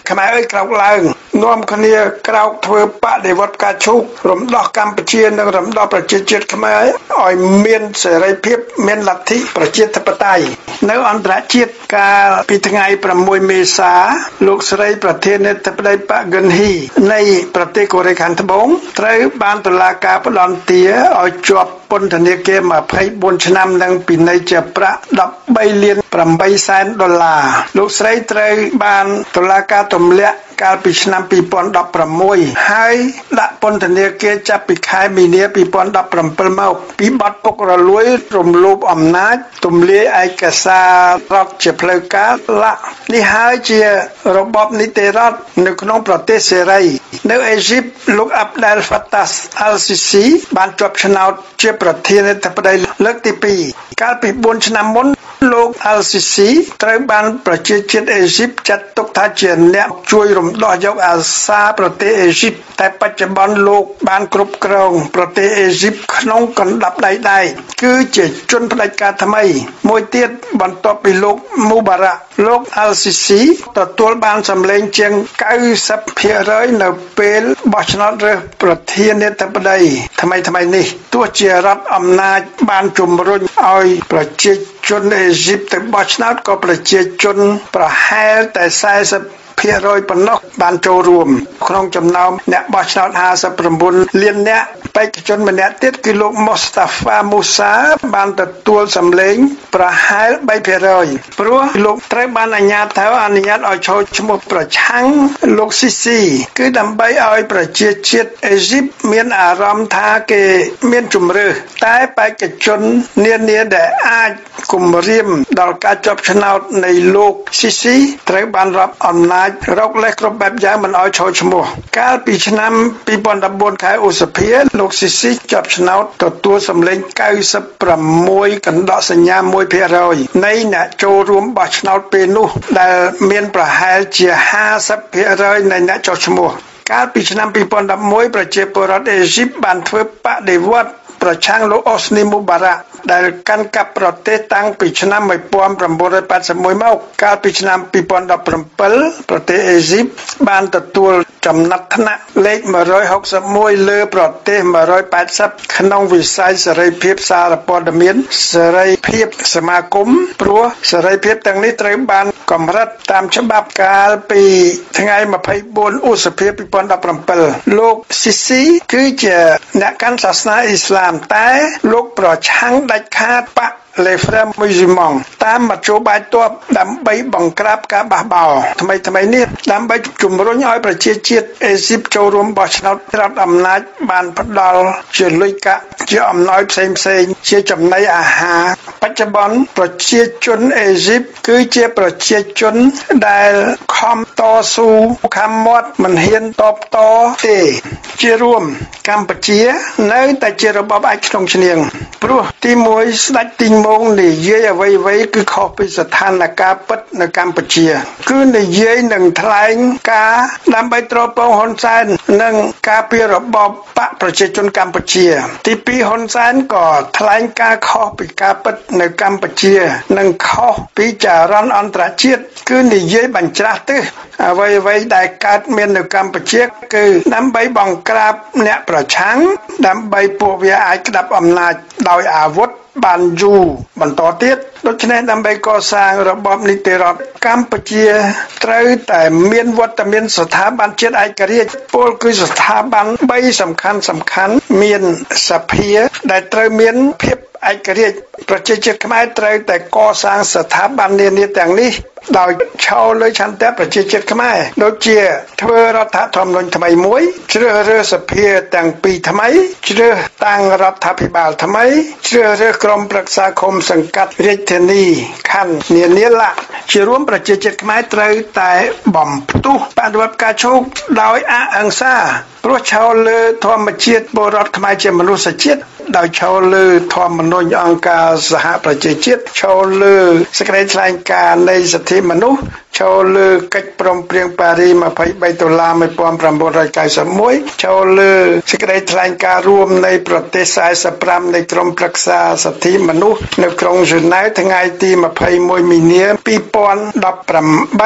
ខ្មែរអើយក្រោកឡើងនាំគ្នាក្រោកធ្វើបដិវត្តការឈូករំដោះកម្ពុជានិងរំដោះប្រជាជាតិខ្មែរឲ្យមានសេរីភាពមានលទ្ធិប្រជាធិបតេយ្យនៅអន្តរជាតិកាលពីថ្ងៃប្រាំមួយមេសាលោកស្រីប្រធានាធិបតីប៉ាក់ Geun Hye នៃប្រទេសកូរ៉េខាងត្បូងត្រូវបានតុលាការផ្តន្ទាឲ្យជាប់ពន្ធនាគារម្ភៃបួនឆ្នាំនិងពិន័យជាប្រាក់ដប់បីលានប្រាំបីសែនដុល្លារលោកស្រីត្រូវបានតុលាការទម្លាក់កាលពីឆ្នាំពីរពាន់ដប់ប្រាំមួយហើយដាក់ពន្ធនាគារចាប់ពីខែមីនាពីរពាន់ដប់ប្រាំពីរមកពីបទពុករលួយរំលោភអំណាចទម្លាយឯកសាររដ្ឋជាផ្លូវការឡាក់នេះហើយជារបបនីតិរដ្ឋនៅក្នុងប្រទេសសេរីនៅអេស៊ីបលោក Abdel Fattah al-Sisi បានជាប់ឆ្នោតជាប្រធានាធិបតីលើកទីពីរកាលពីបួនឆ្នាំមុនលោក al-Sisi ត្រូវបានប្រជាជាតិអេស៊ីបចាត់ទុកថាជាអ្នកជួយរំដោះយកអាសាប្រទេសអេស៊ីបតែបច្ចុប្បន្នលោកបានគ្រប់គ្រងប្រទេសអេស៊ីបក្នុងកណ្ដាប់ដៃដែរគឺជាជនផ្ដាច់ការថ្មីមួយទៀតបន្ទាប់ពីលោក Mubarak លោក al-Sisi ទទួលបានសម្លេងជាង កៅសិបភាគរយ នៅពេលបោះឆ្នោតរើសប្រធានាធិបតីថ្មីថ្មីនេះទោះជារដ្ឋអំណាចបានជំរុញឲ្យប្រជាជនអេស៊ីបទៅបោះឆ្នោតក៏ប្រជាជនប្រហែលតែសែសិបភាគរយប៉ុណ្ណោះបានចូលរួមក្នុងចំណោមអ្នកបោះឆ្នោតห้าสิบเก้าលានអ្នកបេក្ខជនម្នាក់ទៀតគឺលោក Mustafa Musa បានទទួលសម្លេងប្រហែលបីភាគរយព្រោះលោកត្រូវបានអាជ្ញាធរអនុញ្ញាតឲ្យចូលឈ្មោះប្រឆាំងលោក Sisi គឺដើម្បីឲ្យប្រជាជាតិអេស៊ីបមានអារម្មណ៍ថាគេមានជំរឿតែបេក្ខជននានាដែលអាចគំរាមដល់ការជាប់ឆ្នោតនៃលោក Sisi ត្រូវបានរាប់អំណាចរកលេសគ្រប់បែបយ៉ាងមិនឲ្យចូលឈ្មោះកាលពីឆ្នាំពីរពាន់ដប់បួនខែឧសភាលោក Sisi ជាប់ឆ្នោតទទួលសម្លេងកៅសិបប្រាំមួយកណ្ដកសញ្ញាមួយភាគរយនៃអ្នកចូលរួមបោះឆ្នោតពេលនោះដែលមានប្រហែលជាห้าสิบភាគរយនៃអ្នកចុះឈ្មោះកាលពីឆ្នាំពីរពាន់ដប់មួយប្រជាពលរដ្ឋអេស៊ីបបានធ្វើបដិវត្តន៍ប្រឆាំងលោក Hosni Mubarak ដែលកាន់កាប់ប្រទេសតាំងពីឆ្នាំmột nghìn chín trăm tám mươi mốtមកកាលពីឆ្នាំពីរពាន់ដប់ប្រាំbảyប្រទេសអេស៊ីបបានទទួលចំណាត់ថ្នាក់លេខmột trăm sáu mươi mốtលើប្រទេសmột trăm tám mươiក្នុងវិស័យសេរីភាពសារព័ត៌មានសេរីភាពសមាគមព្រោះសេរីភាពទាំងនេះត្រូវបានកម្រិតតាមច្បាប់កាលពីថ្ងៃยี่สิบสี่ឧសភាពីរពាន់ដប់ប្រាំbảyលោក Sisi គឺជាអ្នកកាន់សាសនាអ៊ីស្លាមតែលោកប្រឆាំងដាច់ខាតបកLes Frères Musulmans តាមមធ្យោបាយទ័ពដើម្បីបង្ក្រាបការបះបោរថ្មីថ្មីនេះដើម្បីជំរុញឲ្យប្រជាជាតិអេស៊ីបចូលរួមបោះឆ្នោតរដ្ឋអំណាចបានផ្ដល់ជាលុយកាក់ជាអំណោយផ្សេងផ្សេងជាចំណីអាហារបច្ចុប្បន្នប្រជាជនអេស៊ីបគឺជាប្រជាជនដែលខំតស៊ូខំមាត់មិនហ៊ានតបតទេជារួមកម្ពុជានៅតែជារបបឯកក្នុងឈ្នាងព្រោះទីមួយស្ដេចទីមងនិយាយអ្វីអ្វីគឺខុសពីស្ថានភាពពិតនៅកម្ពុជាគឺនិយាយនឹងថ្លែងការដើម្បីទ្រពងហ៊ុនសែននិងការពីរបបបកប្រជាជនកម្ពុជាទីពីរហ៊ុនសែនក៏ថ្លែងការខុសពីការពិតនៅកម្ពុជានិងខុសពីចរន្តអន្តរជាតិគឺនិយាយបញ្ច្រាស់ទិសអ្វីអ្វីដែលកើតមាននៅកម្ពុជាគឺដើម្បីបង្ក្រាបអ្នកប្រឆាំងដើម្បីពួកវាអាចក្តាប់អំណាចដោយអាវុធបានយូរបន្តទៀតដូច្នេះដើម្បីកសាងរបបនីតិរដ្ឋកម្ពុជាត្រូវតែមានវត្តមានស្ថាប័នជាតិឯករាជ្យពលគឺស្ថាប័នបីសំខាន់សំខាន់មានសភាដែលត្រូវមានភាពឯករាជ្យប្រជាជាតិខ្មែរត្រូវតែកសាងស្ថាប័ននានាទាំងនេះដោយឈរលើឆន្ទៈប្រជាជាតិខ្មែរដូចជាធ្វើរដ្ឋធម្មនុញ្ញថ្មីមួយជ្រើសរើសសភាទាំងពីរថ្មីជ្រើសតាំងរដ្ឋាភិបាលថ្មីជ្រើសរើសក្រុមប្រឹក្សាឃុំសង្កាត់រាជធានីខណ្ឌនានាឡាជារួមប្រជាជាតិខ្មែរត្រូវតែបំផ្ទុះបដិវត្តការឈូកដោយអហិង្សាព្រោះឈរលើធម្មជាតិពលរដ្ឋខ្មែរជាមនុស្សជាតិដោយឈរលើធម្មនុញ្ញអង្គការសហប្រជាជាតិឈរលើសេចក្តីថ្លែងការណ៍នៃសិទ្ធិមនុស្សឈរលើកិច្ចព្រមព្រៀងប៉ារីសยี่สิบสามតុលាmột nghìn chín trăm chín mươi mốtឈរលើសេចក្តីថ្លែងការណ៍រួមនៃប្រទេសสี่สิบห้าនៃក្រុមប្រឹក្សាសិទ្ធិមនុស្សនៅក្រុងហ្សឺណែវថ្ងៃទីยี่สิบเอ็ดមីនាยี่สิบสิบแปด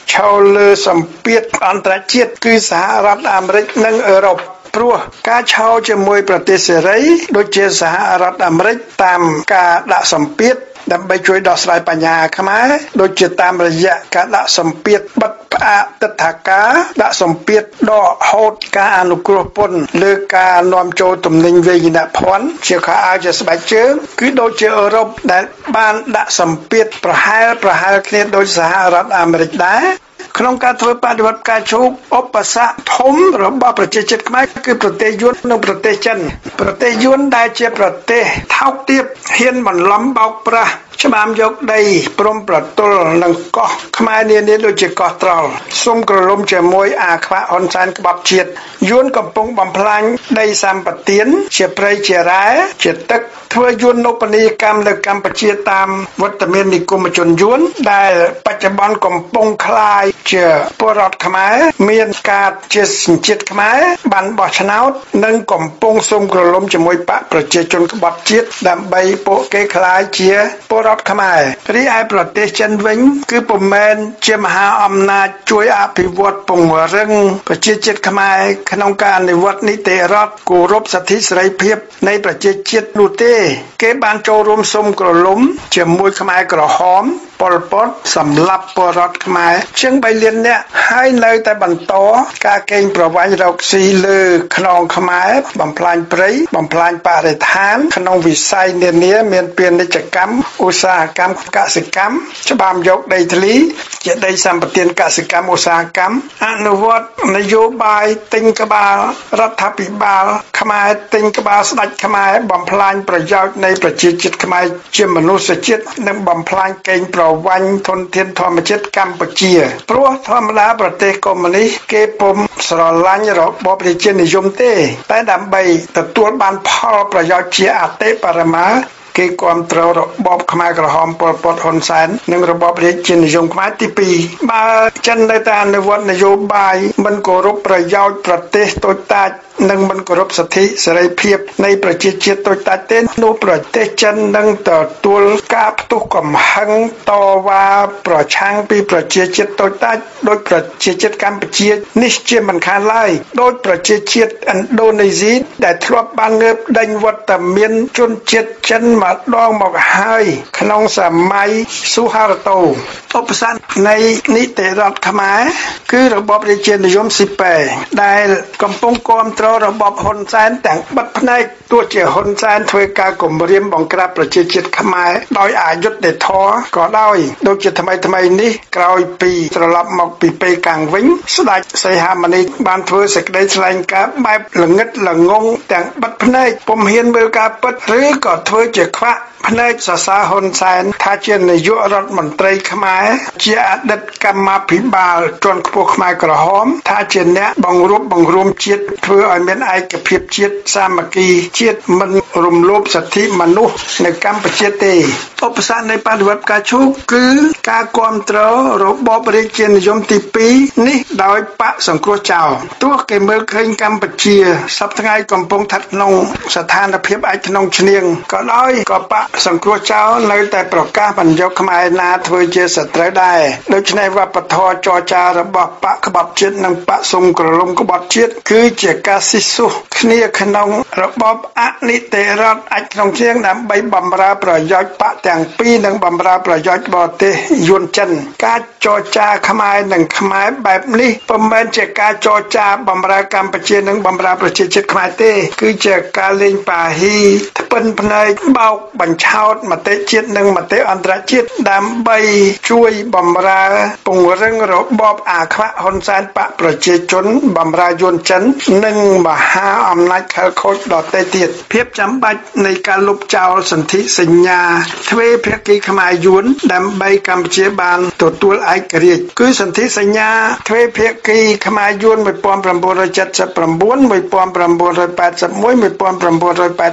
ឈរលើសម្ពាធអន្តរជាតិគឺសហរដ្ឋអាមេរិកនិងអឺរ៉ុបព្រោះការឆោជាមួយប្រទេសសេរីដូចជាសហរដ្ឋអាមេរិកតាមការដាក់សម្ពាធដើម្បីជួយដោះស្រាយបញ្ហាខ្មែរដូចជាតាមរយៈការដាក់សម្ពាធបិទផ្អាកទិដ្ឋាការដាក់សម្ពាធដកហូតការអនុគ្រោះពន្ធលើការនាំចូលទំនិញវេយ្យានភ័ណ្ឌជាខោអាវជាស្បែកជើងគឺដូចជាអឺរ៉ុបដែលបានដាក់សម្ពាធប្រហែលប្រហែលគ្នាដូចសហរដ្ឋអាមេរិកដែរក្នុងការធ្វើបដិវត្តការជោគឧបសគ្គធំរបស់ប្រជាជាតិខ្មែរគឺប្រទេសយួននិងប្រទេសចិនប្រទេសយួនដែលជាប្រទេសថោកទាបហ៊ានបន្លំបោកប្រាស់ច្បាមយកដីព្រំប្រទល់និងកោះខ្មែរនានាដូចជាកោះត្រល់សុំក្រឡុំជាមួយអាខ្វាក់ហ៊ុនសែនក្បត់ជាតិយួនកំពុងបំផ្លាញដីសម្បទានជាព្រៃជារ៉ែជាទឹកធ្វើយួននូបនីយកម្មលើកម្ពុជាតាមវត្តមាននិគមជនយួនដែលបច្ចុប្បន្នកំពុងคล้ายជាពលរដ្ឋខ្មែរមានការជាសញ្ជាតិខ្មែរបានបោះឆ្នោតនិងកំពុងសុំក្រឡុំជាមួយបកប្រជាជនក្បត់ជាតិដើម្បីពួកគេคล้ายជាពលរដ្ឋខ្មែររីឯប្រទេសចិនវិញគឺពុំមែនជាមហាអំណាចជួយអភិវឌ្ឍពង្រឹងប្រជាជាតិខ្មែរក្នុងការអនុវត្តនីតិរដ្ឋគោរពសិទ្ធិសេរីភាពនៃប្រជាជាតិនោះទេគេបានចូលរួមសុំក្រឡុំជាមួយខ្មែរក្រហមប៉ុលពតសម្លាប់ពលរដ្ឋខ្មែរជាងបីលាននាក់ហើយនៅតែបន្តការកេងប្រវ័ញ្ចរកស៊ីលើខ្នងខ្មែរបំផ្លាញព្រៃបំផ្លាញបរិស្ថានក្នុងវិស័យនានាមានពាណិជ្ជកម្មឧស្សាហកម្មកសិកម្មច្បាមយកដីធ្លីជាដីសម្បត្តិកសិកម្មឧស្សាហកម្មអនុវត្តនយោបាយទិញក្បាលរដ្ឋាភិបាលខ្មែរទិញក្បាលស្ដេចខ្មែរបំផ្លាញប្រយោជន៍នៃប្រជាជាតិខ្មែរជាមនុស្សជាតិនិងបំផ្លាញកេងប្រវ័ញ្ចធនធានធម្មជាតិកម្ពុជាព្រោះធម្មតាប្រទេសកុម្មុយនីសគេពុំស្រឡាញ់របបប្រជានិយមទេតែដើម្បីទទួលបានផលប្រយោជន៍ជាអតិបរមាគេគ្រប់គ្រងរបបខ្មែរក្រហមប៉ុលពតហ៊ុនសែននិងរបបរាជានិយមខ្មែរទីពីរបើចិននៅតែអនុវត្តនយោបាយមិនគោរពប្រយោជន៍ប្រទេសតូចតាចនិងមិនគោរពសិទ្ធិសេរីភាពនៃប្រជាជាតិតូចតាចទេនោះប្រទេសចិននឹងទទួលការផ្ទុះកំហឹងតវ៉ាប្រឆាំងពីប្រជាជាតិតូចតាចដោយប្រជាជាតិកម្ពុជានេះជាមិនខានឡើយដោយប្រជាជាតិឥណ្ឌូនេស៊ីដែលធ្លាប់បានងើបដេញវត្តមានជនជាតិចិនម្ដងមកហើយក្នុងសម័យស៊ូហារ៉ូតូឧបសគ្គនៃនីតិរដ្ឋខ្មែរគឺរបបរាជានិយមស៊ីប៉ែដែលកំពុងគ្រប់គ្រងរបបហ៊ុនសែនទាំងបិទភ្នែកទោះជាហ៊ុនសែនធ្វើការគំរាមបង្ក្រាបប្រជាជាតិខ្មែរដោយអយុត្តិធម៌ក៏ដោយដូចជាថ្មីថ្មីនេះក្រោយពីត្រឡប់មកពីប៉េកាំងវិញស្ដេចសីហមុនីបានធ្វើសេចក្តីថ្លែងការណ៍បែបល្ងិតល្ងងទាំងបិទភ្នែកពុំហ៊ានមើលការពិតឬក៏ធ្វើជាខ្វាក់ភ្នែកសរសើរហ៊ុនសែនថាជានាយករដ្ឋមន្ត្រីខ្មែរជាអតីតកម្មាភិបាលជាន់ខ្ពស់ខ្មែរក្រហមថាជាអ្នកបង្រួបបង្រួមជាតិធ្វើឲ្យមានឯកភាពជាតិសាមគ្គីជាតិមិនរំលោភសិទ្ធិមនុស្សនៅកម្ពុជាទេឧបសគ្គនៃបដិវត្តការជូកគឺការគ្រប់គ្រងរបបរាជានិយមទីពីរនេះដោយបកសង្គ្រោះចោលទោះគេមើលឃើញកម្ពុជាសប្តាហ៍ថ្ងៃកំពុងស្ថិតក្នុងស្ថានភាពអាចក្នុងឈ្នៀងក៏ដោយក៏បកសង្គ្រោះចោលនៅតែប្រកាសបញ្យកខ្មែរណាធ្វើជាសត្រូវដែរដូច្នេះវប្បធម៌ចរចារបស់បកក្បត់ជាតិនិងបកសុំក្រឡុំក្បត់ជាតិគឺជាការស៊ីសុះគ្នាក្នុងរបបអនិតិរដ្ឋអាចក្នុងជាងដើម្បីបំរើប្រយោជន៍បកទាំងពីរនិងបំរើប្រយោជន៍បរទេសយួនចិនការចរចាខ្មែរនិងខ្មែរបែបនេះពុំមែនជាការចរចាបំរើកម្ពុជានិងបំរើប្រជាជាតិខ្មែរទេគឺជាការលេងបាហ៊ីថ្ពិនភ្នែកបោកបញ្ឆោតមតិជាតិនិងមតិអន្តរជាតិដើម្បីជួយបំរើពង្រឹងរបបអាខ្វាក់ហ៊ុនសែនបកប្រជាជនបំរើយួនចិននិងមហាអំណាចខិលខូចដទៃទៀតភាពចាំបាច់នៃការលុបចោលសន្ធិសញ្ញាទ្វេភាគីខ្មែរយួនដើម្បីកម្ពុជាបានទទួលឯករាជ្យគឺសន្ធិសញ្ញាទ្វេភាគីខ្មែរយួនmột nghìn chín trăm七十九 một nghìn chín trăm tám mươi mốt một nghìn chín trăm tám mươi hai một nghìn chín trăm tám mươi hai một nghìn chín trăm tám mươi ba một nghìn chín trăm tám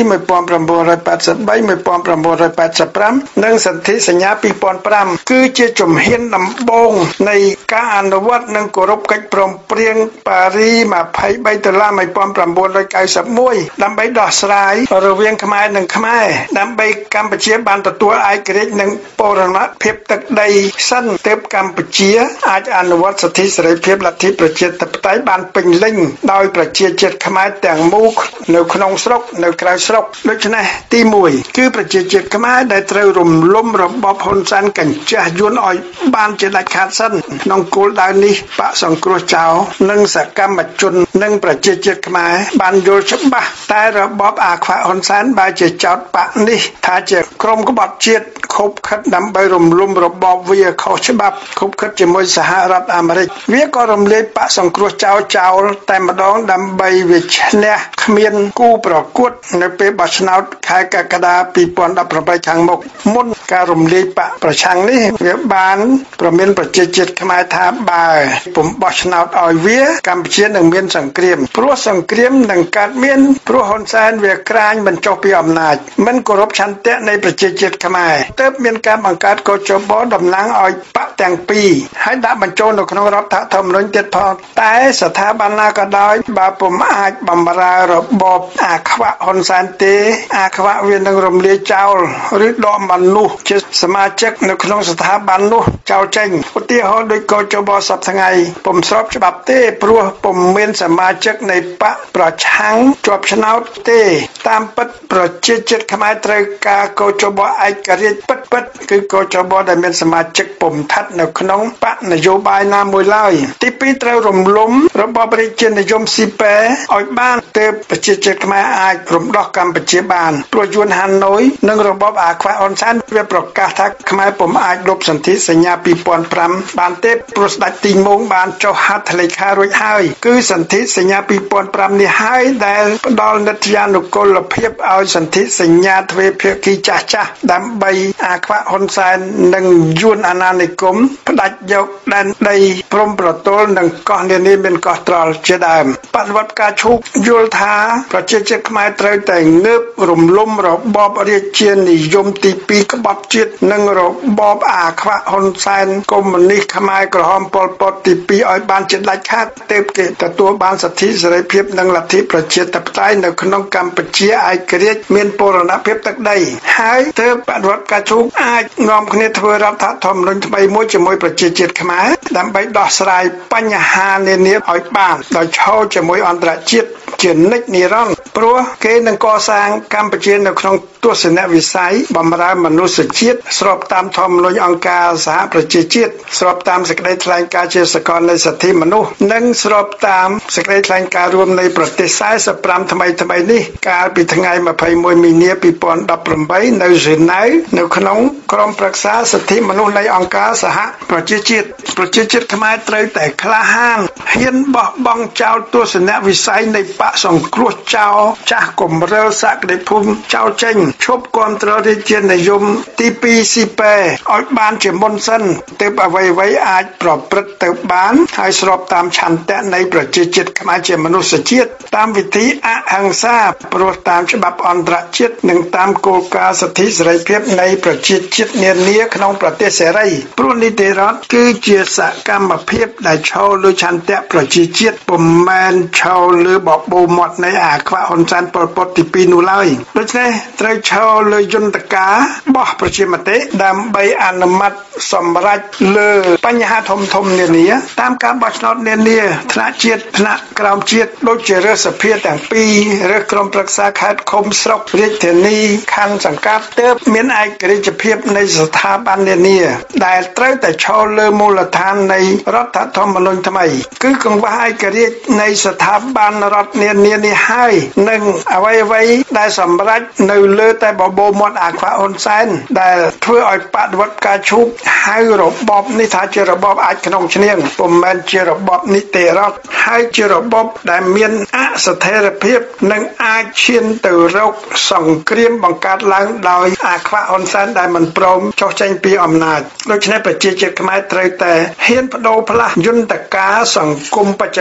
mươi một nghìn chín trăm tám mươi5និងសន្ធិសញ្ញាពីរពាន់ប្រាំគឺជាជំហានដំបូងនៃការអនុវត្តនិងគោរពកិច្ចព្រមព្រៀងប៉ារីសยี่สิบสามដុល្លារmột nghìn chín trăm chín mươi mốtដើម្បីដើម្បីដោះស្រាយរវាងខ្មែរនិងខ្មែរដើម្បីកម្ពុជាបានទទួលឯករាជ្យនិងបូរណភាពទឹកដីសិនទើបកម្ពុជាអាចអនុវត្តសិទ្ធិសេរីភាពលទ្ធិប្រជាធិបតេយ្យបានពេញលេញដោយប្រជាជាតិខ្មែរទាំងមូលនៅក្នុងស្រុកនៅក្រៅស្រុកដូច្នេះទីមួយគឺប្រជាជាតិខ្មែរដែលត្រូវរំលំរបបហ៊ុនសែនកញ្ជះយួនឲ្យបានជាដាច់ខាតសិនក្នុងគោលដៅនេះបកសង្គ្រោះចោលនិងសកម្មជននិងប្រជាជាតិខ្មែរបានយល់ច្បាស់តែរបបអាខ្វាក់ហ៊ុនសែនបែរជាចោទបកនេះថាជាក្រុមក្បត់ជាតិខົບខិតដើម្បីរំលំរបបវាខុសច្បាប់ខົບខិតជាមួយសហរដ្ឋអាមេរិកវាក៏រំលាយបកសង្គ្រោះចោលចោលតែម្ដងដើម្បីវាឈ្នះគ្មានគូប្រកួតនៅពេលបោះឆ្នោតខែកក្កដាពីរពាន់ដប់ប្រាំបីខាងមុខមុនការរំលាយបកប្រឆាំងនេះវាបានប្រមានប្រជាជាតិខ្មែរថាបើពុំបោះឆ្នោតឲ្យវាកម្ពុជានឹងមានសង្គ្រាមព្រោះសង្គ្រាមនឹងកើតមានព្រោះហ៊ុនសែនវាក្រាញមិនចុះពីអំណាចមិនគោរពឆន្ទៈនៃប្រជាជាតិខ្មែរទើបមានការបង្កើតកោជបតំណាងឲ្យបកទាំងពីរហើយដាក់បញ្ចូលនៅក្នុងរដ្ឋធម្មនុញ្ញទៀតផងតែស្ថាប័នណាក៏ដោយបើពុំអាចបម្រើរបបអាខ្វាក់ហ៊ុនសែនទេអាខ្វាក់វានឹងរំលាយចោលឬដកមនុស្សជាសមាជិកនៅក្នុងស្ថាប័ននោះចោលចេញឧទាហរណ៍ដូចកោជបសប្តាហ៍ថ្ងៃពុំស្របច្បាប់ទេព្រោះពុំមានសមាជិកនៃបកប្រឆាំងជាប់ឆ្នោតទេតាមពិតប្រជាជាតិខ្មែរត្រូវការកោជបឯករាជ្យពិតពិតគឺកោជបដែលមានសមាជិកពុំស្ថិតនៅក្នុងបកនយោបាយណាមួយឡើយទីពីរត្រូវរំលំរបបរាជានិយមស៊ីប៉ែឲ្យបានទើបប្រជាជាតិខ្មែរអាចរំដោះកម្ពុជាបានព្រោះយួនហាណូយនិងរបបអាខ្វាក់ហ៊ុនសែនវាប្រកាសថាខ្មែរពុំអាចលុបសន្ធិសញ្ញាពីរពាន់ប្រាំបានទេព្រោះស្ដេចទីម៉ូងបានចុះហត្ថលេខារួចហើយគឺសន្ធិសញ្ញាពីរពាន់ប្រាំនេះហើយដែលផ្ដល់និត្យានុកូលភាពឲ្យសន្ធិសញ្ញាទ្វេភាគីចាស់ចាស់ដើម្បីអាខ្វាក់ហ៊ុនសែននិងយួនអាណានិគមផ្ដាច់យកដែនដីព្រំប្រទល់និងកោះនានាមានកោះត្រល់ជាដើមបដិវត្តការឈូកយល់ថាប្រជាជាតិខ្មែរត្រូវតែងើបរំលំរបបរាជានិយមទីពីរក្បត់ជាតិនិងរបបអាខ្វាក់ហ៊ុនសែនកុម្មុយនីសខ្មែរក្រហមប៉ុលពតទីពីរឲ្យបានជាដាច់ខាតទើបគេទទួលបានសិទ្ធិសេរីភាពនិងលទ្ធិប្រជាធិបតេយ្យនៅក្នុងកម្ពុជាឯករាជ្យមានបូរណភាពទឹកដីហើយទើបបដិវត្តការឈូកអាចនាំគ្នាធ្វើរដ្ឋធម្មនុញ្ញថ្មីមួយជាមួយប្រជាជាតិខ្មែរដើម្បីដោះស្រាយបញ្ហានានាឲ្យបានដោយឈរជាមួយអន្តរជាតិជានិច្ចនិរន្តរ៍ព្រោះគេនឹងកសាងកម្ពុជានៅក្នុងទស្សនវិស័យបម្រើមនុស្សជាតិស្របតាមធម្មនុញ្ញអង្គការសហប្រជាជាតិស្របតាមសេចក្តីថ្លែងការណ៍ជាសកលនៃសិទ្ធិមនុស្សនិងស្របតាមសេចក្តីថ្លែងការណ៍រួមនៃប្រទេសសែសិបប្រាំថ្មីថ្មីនេះកាលពីថ្ងៃម្ភៃមួយមីនាពីរពាន់ដប់ប្រាំបីនៅហ្សឺណែវនៅក្នុងក្រុមប្រឹក្សាសិទ្ធិមនុស្សនៃអង្គការសហប្រជាជាតិប្រជាជាតិខ្មែរត្រូវតែក្លាហានហ៊ានបោះបង់ចោលទស្សនវិស័យនៃបកសង្គ្រោះចោលចាស់គំរិលសក្តិភូមិចោលចេញឈប់គ្រប់គ្រងរាជានិយមទីពីរស៊ីប៉ែឲ្យបានជាមុនសិនទើបអ្វីអ្វីអាចប្រព្រឹត្តទៅបានហើយស្របតាមឆន្ទៈនៃប្រជាជាតិខ្មែរជាមនុស្សជាតិតាមវិធីអហិង្សាព្រោះតាមច្បាប់អន្តរជាតិនិងតាមគោលការណ៍សិទ្ធិសេរីភាពនៃប្រជាជាតិនានាក្នុងប្រទេសសេរីព្រោះនីតិរដ្ឋគឺជាសកម្មភាពដែលឈរលើឆន្ទៈប្រជាជាតិពុំមែនឈរលើបបោមាត់នៃអាខ្វាក់ហ៊ុនសែនប៉ុលពតទីពីរនោះឡើយដូច្នេះត្រូវឈរលើយន្តការបោះប្រជាមតិដើម្បីអនុម័តសម្រេចលើបញ្ហាធំធំនានាតាមការបោះឆ្នោតនានាថ្នាក់ជាតិថ្នាក់ក្រោមជាតិដូចជារើសភាទាំងពីររើសក្រុមប្រឹក្សាខេត្តឃុំស្រុករាជធានីខណ្ឌសង្កាត់ទើបមានឯករាជ្យភាពនៃស្ថាប័ននានាដែលត្រូវតែឈរលើមូលដ្ឋាននៃរដ្ឋធម្មនុញ្ញថ្មីគឺកង្វះឯករាជ្យនៃស្ថាប័នរដ្ឋនានានេះហើយនិងអ្វីអ្វីដែលសម្រេចនៅលើតែបបោមាត់អាខ្វាក់ហ៊ុនសែនដែលធ្វើឲ្យបដិវត្តការឈូកហៅរបបនេះថាជារបបអាចក្នុងឈ្នៀងពុំមែនជារបបនីតិរដ្ឋហើយជារបបដែលមានអស្ថិរភាពនិងអាចឈានទៅរកសង្គ្រាមបង្កើតឡើងដោយអាខ្វាក់ហ៊ុនសែនដែលមិនព្រមចុះចេញពីអំណាចដូច្នេះប្រជាជាតិខ្មែរត្រូវតែហ៊ានបដូរផ្លាស់យន្តការសង្គមបច្ចុប្បន្នពី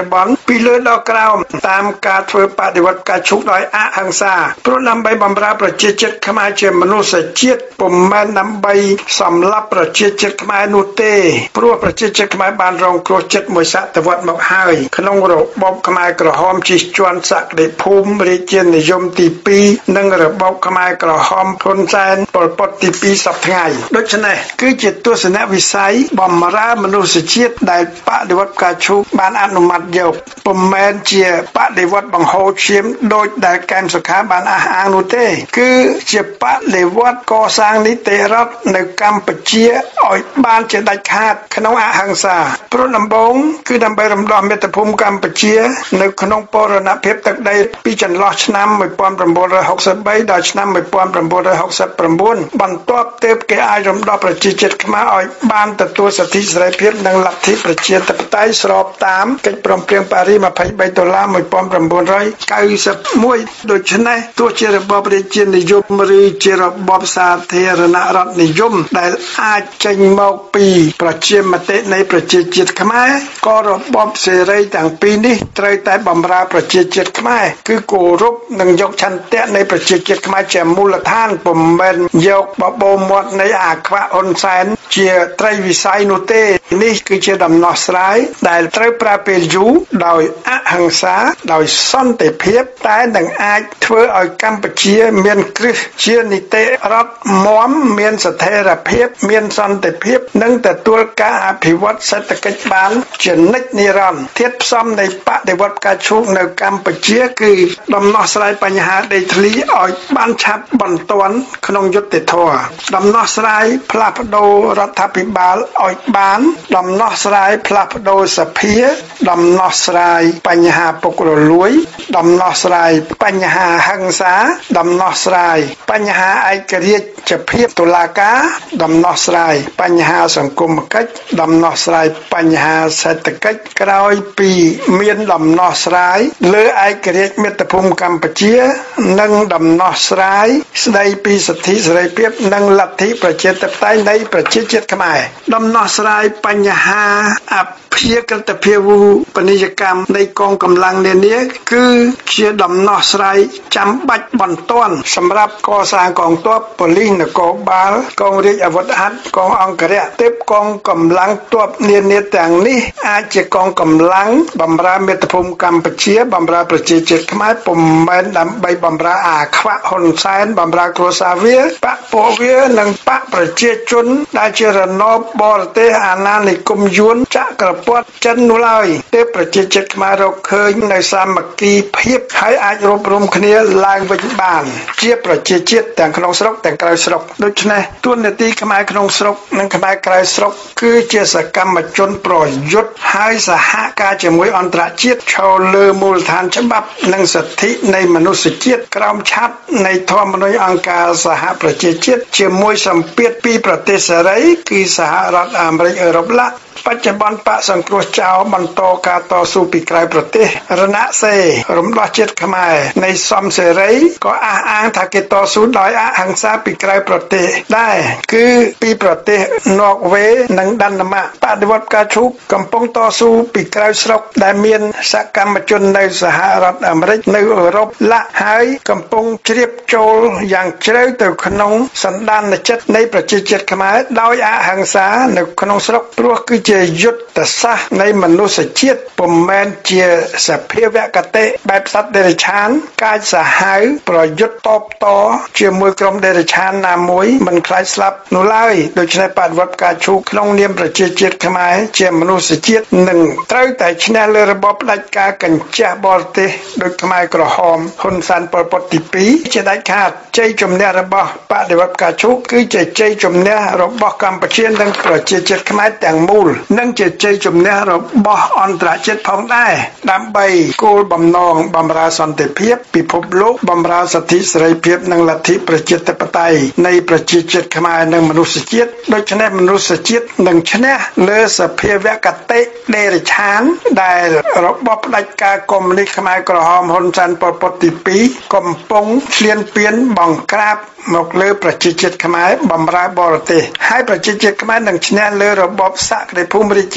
ពីលើដល់ក្រោមតាមការធ្វើបដិវត្តការឈប់ដោយអហិង្សាព្រោះដើម្បីបម្រើប្រជាជាតិខ្មែរជាមនុស្សជាតិពុំមែនដើម្បីសម្លាប់ប្រជាជាតិខ្មែរនោះទេព្រោះប្រជាជាតិខ្មែរបានរងគ្រោះចិត្តមួយសតវត្សមកហើយក្នុងរបបខ្មែរក្រហមជិះជាន់សក្តិភូមិរាជានិយមទីពីរនិងរបបខ្មែរក្រហមហ៊ុនសែនប៉ុលពតទីពីរសប្តាហ៍ថ្ងៃដូច្នេះគឺជាទស្សនវិស័យបម្រើមនុស្សជាតិដែលបដិវត្តការឈប់បានអនុម័តយកពុំមែនជាបដិវត្តបង្ហូរឈាមដោយដែលកែមសុខាបានអះអាងនោះទេគឺជាបដិវត្តកសាងនីតិរដ្ឋនៅកម្ពុជាឲ្យបានជាដាច់ខាតក្នុងអហិង្សាព្រោះដំបូងគឺដើម្បីរំដោះមាតុភូមិកម្ពុជានៅក្នុងបរណភាពទឹកដីពីចន្លោះឆ្នាំmột nghìn chín trăm sáu mươi baដល់ឆ្នាំmột nghìn chín trăm sáu mươi chínបន្ទាប់ទើបគេអាចរំដោះប្រជាជាតិខ្មែរឲ្យបានទទួលសិទ្ធិសេរីភាពនិងលទ្ធិប្រជាធិបតេយ្យស្របតាមកិច្ចព្រមព្រៀងប៉ារីសยี่สิบสามដុល្លារmột nghìn chín trăm chín mươi mốtដូច្នេះទោះជារបបរាជានិយមឬជារបបសាធារណរដ្ឋនិយមដែលអាចចេញមកពីប្រជាមតិនៃប្រជាជាតិខ្មែរក៏របបសេរីទាំងពីរនេះត្រូវតែបម្រើប្រជាជាតិខ្មែរគឺគោរពនិងយកឆន្ទៈនៃប្រជាជាតិខ្មែរជាមូលដ្ឋានពុំមែនយកបបោមាត់នៃអាខ្វាក់ហ៊ុនសែនជាត្រីវិស័យនោះទេនេះគឺជាដំណោះស្រាយដែលត្រូវប្រើពេលយូរដោយអហិង្សាដោយសន្តិភាពតែនឹងអាចធ្វើឲ្យកម្ពុជាមានគ្រឹះជានីតិរដ្ឋមាំមានស្ថិរភាពមានសន្តិភាពនិងទទួលការអភិវឌ្ឍសេដ្ឋកិច្ចបានជានិច្ចនិរន្តរ៍ធាតុផ្សំនៃបដិវត្តការឈប់នៅកម្ពុជាគឺដំណោះស្រាយបញ្ហាដីធ្លីឲ្យបានឆាប់បន្ទាន់ក្នុងយុត្តិធម៌ដំណោះស្រាយផ្លាស់ប្ដូររដ្ឋាភិបាលឲ្យបានដំណោះស្រាយផ្លាស់ប្ដូរសភាដំណោះស្រាយបញ្ហាពុករលួយដំណោះស្រាយបញ្ហាហិង្សាដំណោះស្រាយបញ្ហាឯករាជ្យភាពតុលាការដំណោះស្រាយបញ្ហាសង្គមគិច្ចដំណោះស្រាយបញ្ហាសេដ្ឋកិច្ចក្រោយពីមានដំណោះស្រាយលើឯករាជ្យមាតុភូមិកម្ពុជានិងដំណោះស្រាយស្ដីពីសិទ្ធិសេរីភាពនិងលទ្ធិប្រជាធិបតេយ្យនៃប្រជាជាតិខ្មែរដំណោះស្រាយបញ្ហាអភិក្រិតភាពពាណិជ្ជកម្មនៃកងកម្លាំងនានាគឺជាដំណោះស្រាយចាំបាច់បន្ទាន់សម្រាប់កសាងកងទ័ពប៉ូលីសនគរបាលកងរាជអាវុធហត្ថកងអង្គរៈទើបកងកម្លាំងទ័ពនានាទាំងនេះអាចជាកងកម្លាំងបម្រើមាតុភូមិកម្ពុជាបម្រើប្រជាជាតិខ្មែរពុំមែនដើម្បីបម្រើអាខ្វាក់ហ៊ុនសែនបម្រើគ្រួសារវាបកពួកវានិងបកប្រជាជនដែលជារណបបរទេសអាណានិគមយួនចក្រពត្តិចិននោះឡើយទើបប្រជាជាតិខ្មែររកឃើញនៅសាមគ្គីភាពហើយអាចរួបរวมគ្នាឡើងវិញបានជាប្រជាជាតិទាំងក្នុងស្រុកទាំងក្រៅស្រុកដូច្នេះទួនាទីខ្មែរក្នុងស្រុកនិងខ្មែរក្រៅស្រុកគឺជាសកម្មជនប្រយុទ្ធហើយសហការជាមួយអន្តរជាតិឈលលើមូលដ្ឋានច្បាប់និងសិទ្ធិនៃមនុស្សជាតិក្រោមឆ័ត្រនៃធម្មនុញ្ញអង្គការសហប្រជាជាតិជាមួយសម្ពាធពីប្រទេសសេរីគឺសហរដ្ឋអាមេរិកអឺរ៉ុបឡាបច្ចុប្បន្នបកសង្គ្រោះចោលបន្តការតស៊ូពីក្រៅប្រទេសរណសេររំដោះជាតិខ្មែរនៃសំសេរីក៏អះអាងថាគេតស៊ូដោយអហិង្សាពីក្រៅប្រទេសដែរគឺពីប្រទេសន័រវេនិងដាណឺម៉ាកបដិវត្តការឈប់កំពុងតស៊ូពីក្រៅស្រុកដែលមានសកម្មជននៅសហរដ្ឋអាមេរិកនៅអឺរ៉ុបឡាក់ហើយកំពុងជ្រាបចូលយ៉ាងជ្រៅទៅក្នុងសន្តានចិត្តនៃប្រជាជាតិខ្មែរដោយអហិង្សានៅក្នុងស្រុកព្រោះគឺជាយុទ្ធសាស្ត្រនៃមនុស្សជាតិពុំមែនជាសភាវគតិបែបសត្វដេរឆានកាចសាហាវប្រយុទ្ធតបតជាមួយក្រុមដេរឆានណាមួយមិនខ្លាចស្លាប់នោះឡើយដូច្នេះបដិវត្តការឈូក្នុងនាមប្រជាជាតិខ្មែរជាមនុស្សជាតិនឹងត្រូវតែឈ្នះលើរបបផ្ដាច់ការកញ្ជះបរទេសដោយខ្មែរក្រហមហ៊ុនសែនប៉ុលពតទីពីរជាដាច់ខាតជ័យជំនះរបស់បដិវត្តការឈូគឺជាជ័យជំនះរបស់កម្ពុជានិងប្រជាជាតិខ្មែរទាំងមូលនិងជាជ័យជំនះរបស់អន្តរជាតិផងដែរដើម្បីគោលបំណងបម្រើសន្តិភាពពិភពលោកបម្រើសិទ្ធិសេរីភាពនិងលទ្ធិប្រជាធិបតេយ្យនៃប្រជាជាតិខ្មែរនិងមនុស្សជាតិដូច្នេះមនុស្សជាតិនឹងឈ្នះលើសភាវគតិដេរឆានដែលរបបផ្ដាច់ការកុម្មុយនីសខ្មែរក្រហមហ៊ុនសែនប៉ុលពតទីពីរកំពុងឈ្លានពានបង្ក្រាបមកលើប្រជាជាតិខ្មែរបម្រើបរទេសហើយប្រជាជាតិខ្មែរនឹងឈ្នះលើរបបសក្តិភូមិរាជានិយម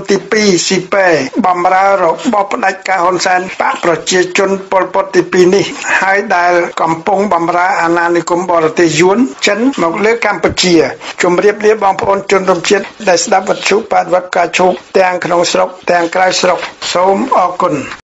ទីពីរស៊ីប៉េបំរើរបបផ្ដាច់ការហ៊ុនសែនបកប្រជាជនប៉ុលពតទីពីរនេះហើយដែលកំពុងបំរើអាណានិគមបរទេសយួនចិនមកលើកម្ពុជាជម្រាបលាបងប្អូនជនរួមជាតិដែលស្ដាប់វិទ្យុបាទវត្តកាឈូកទាំងក្នុងស្រុកទាំងក្រៅស្រុកសូមអរគុណ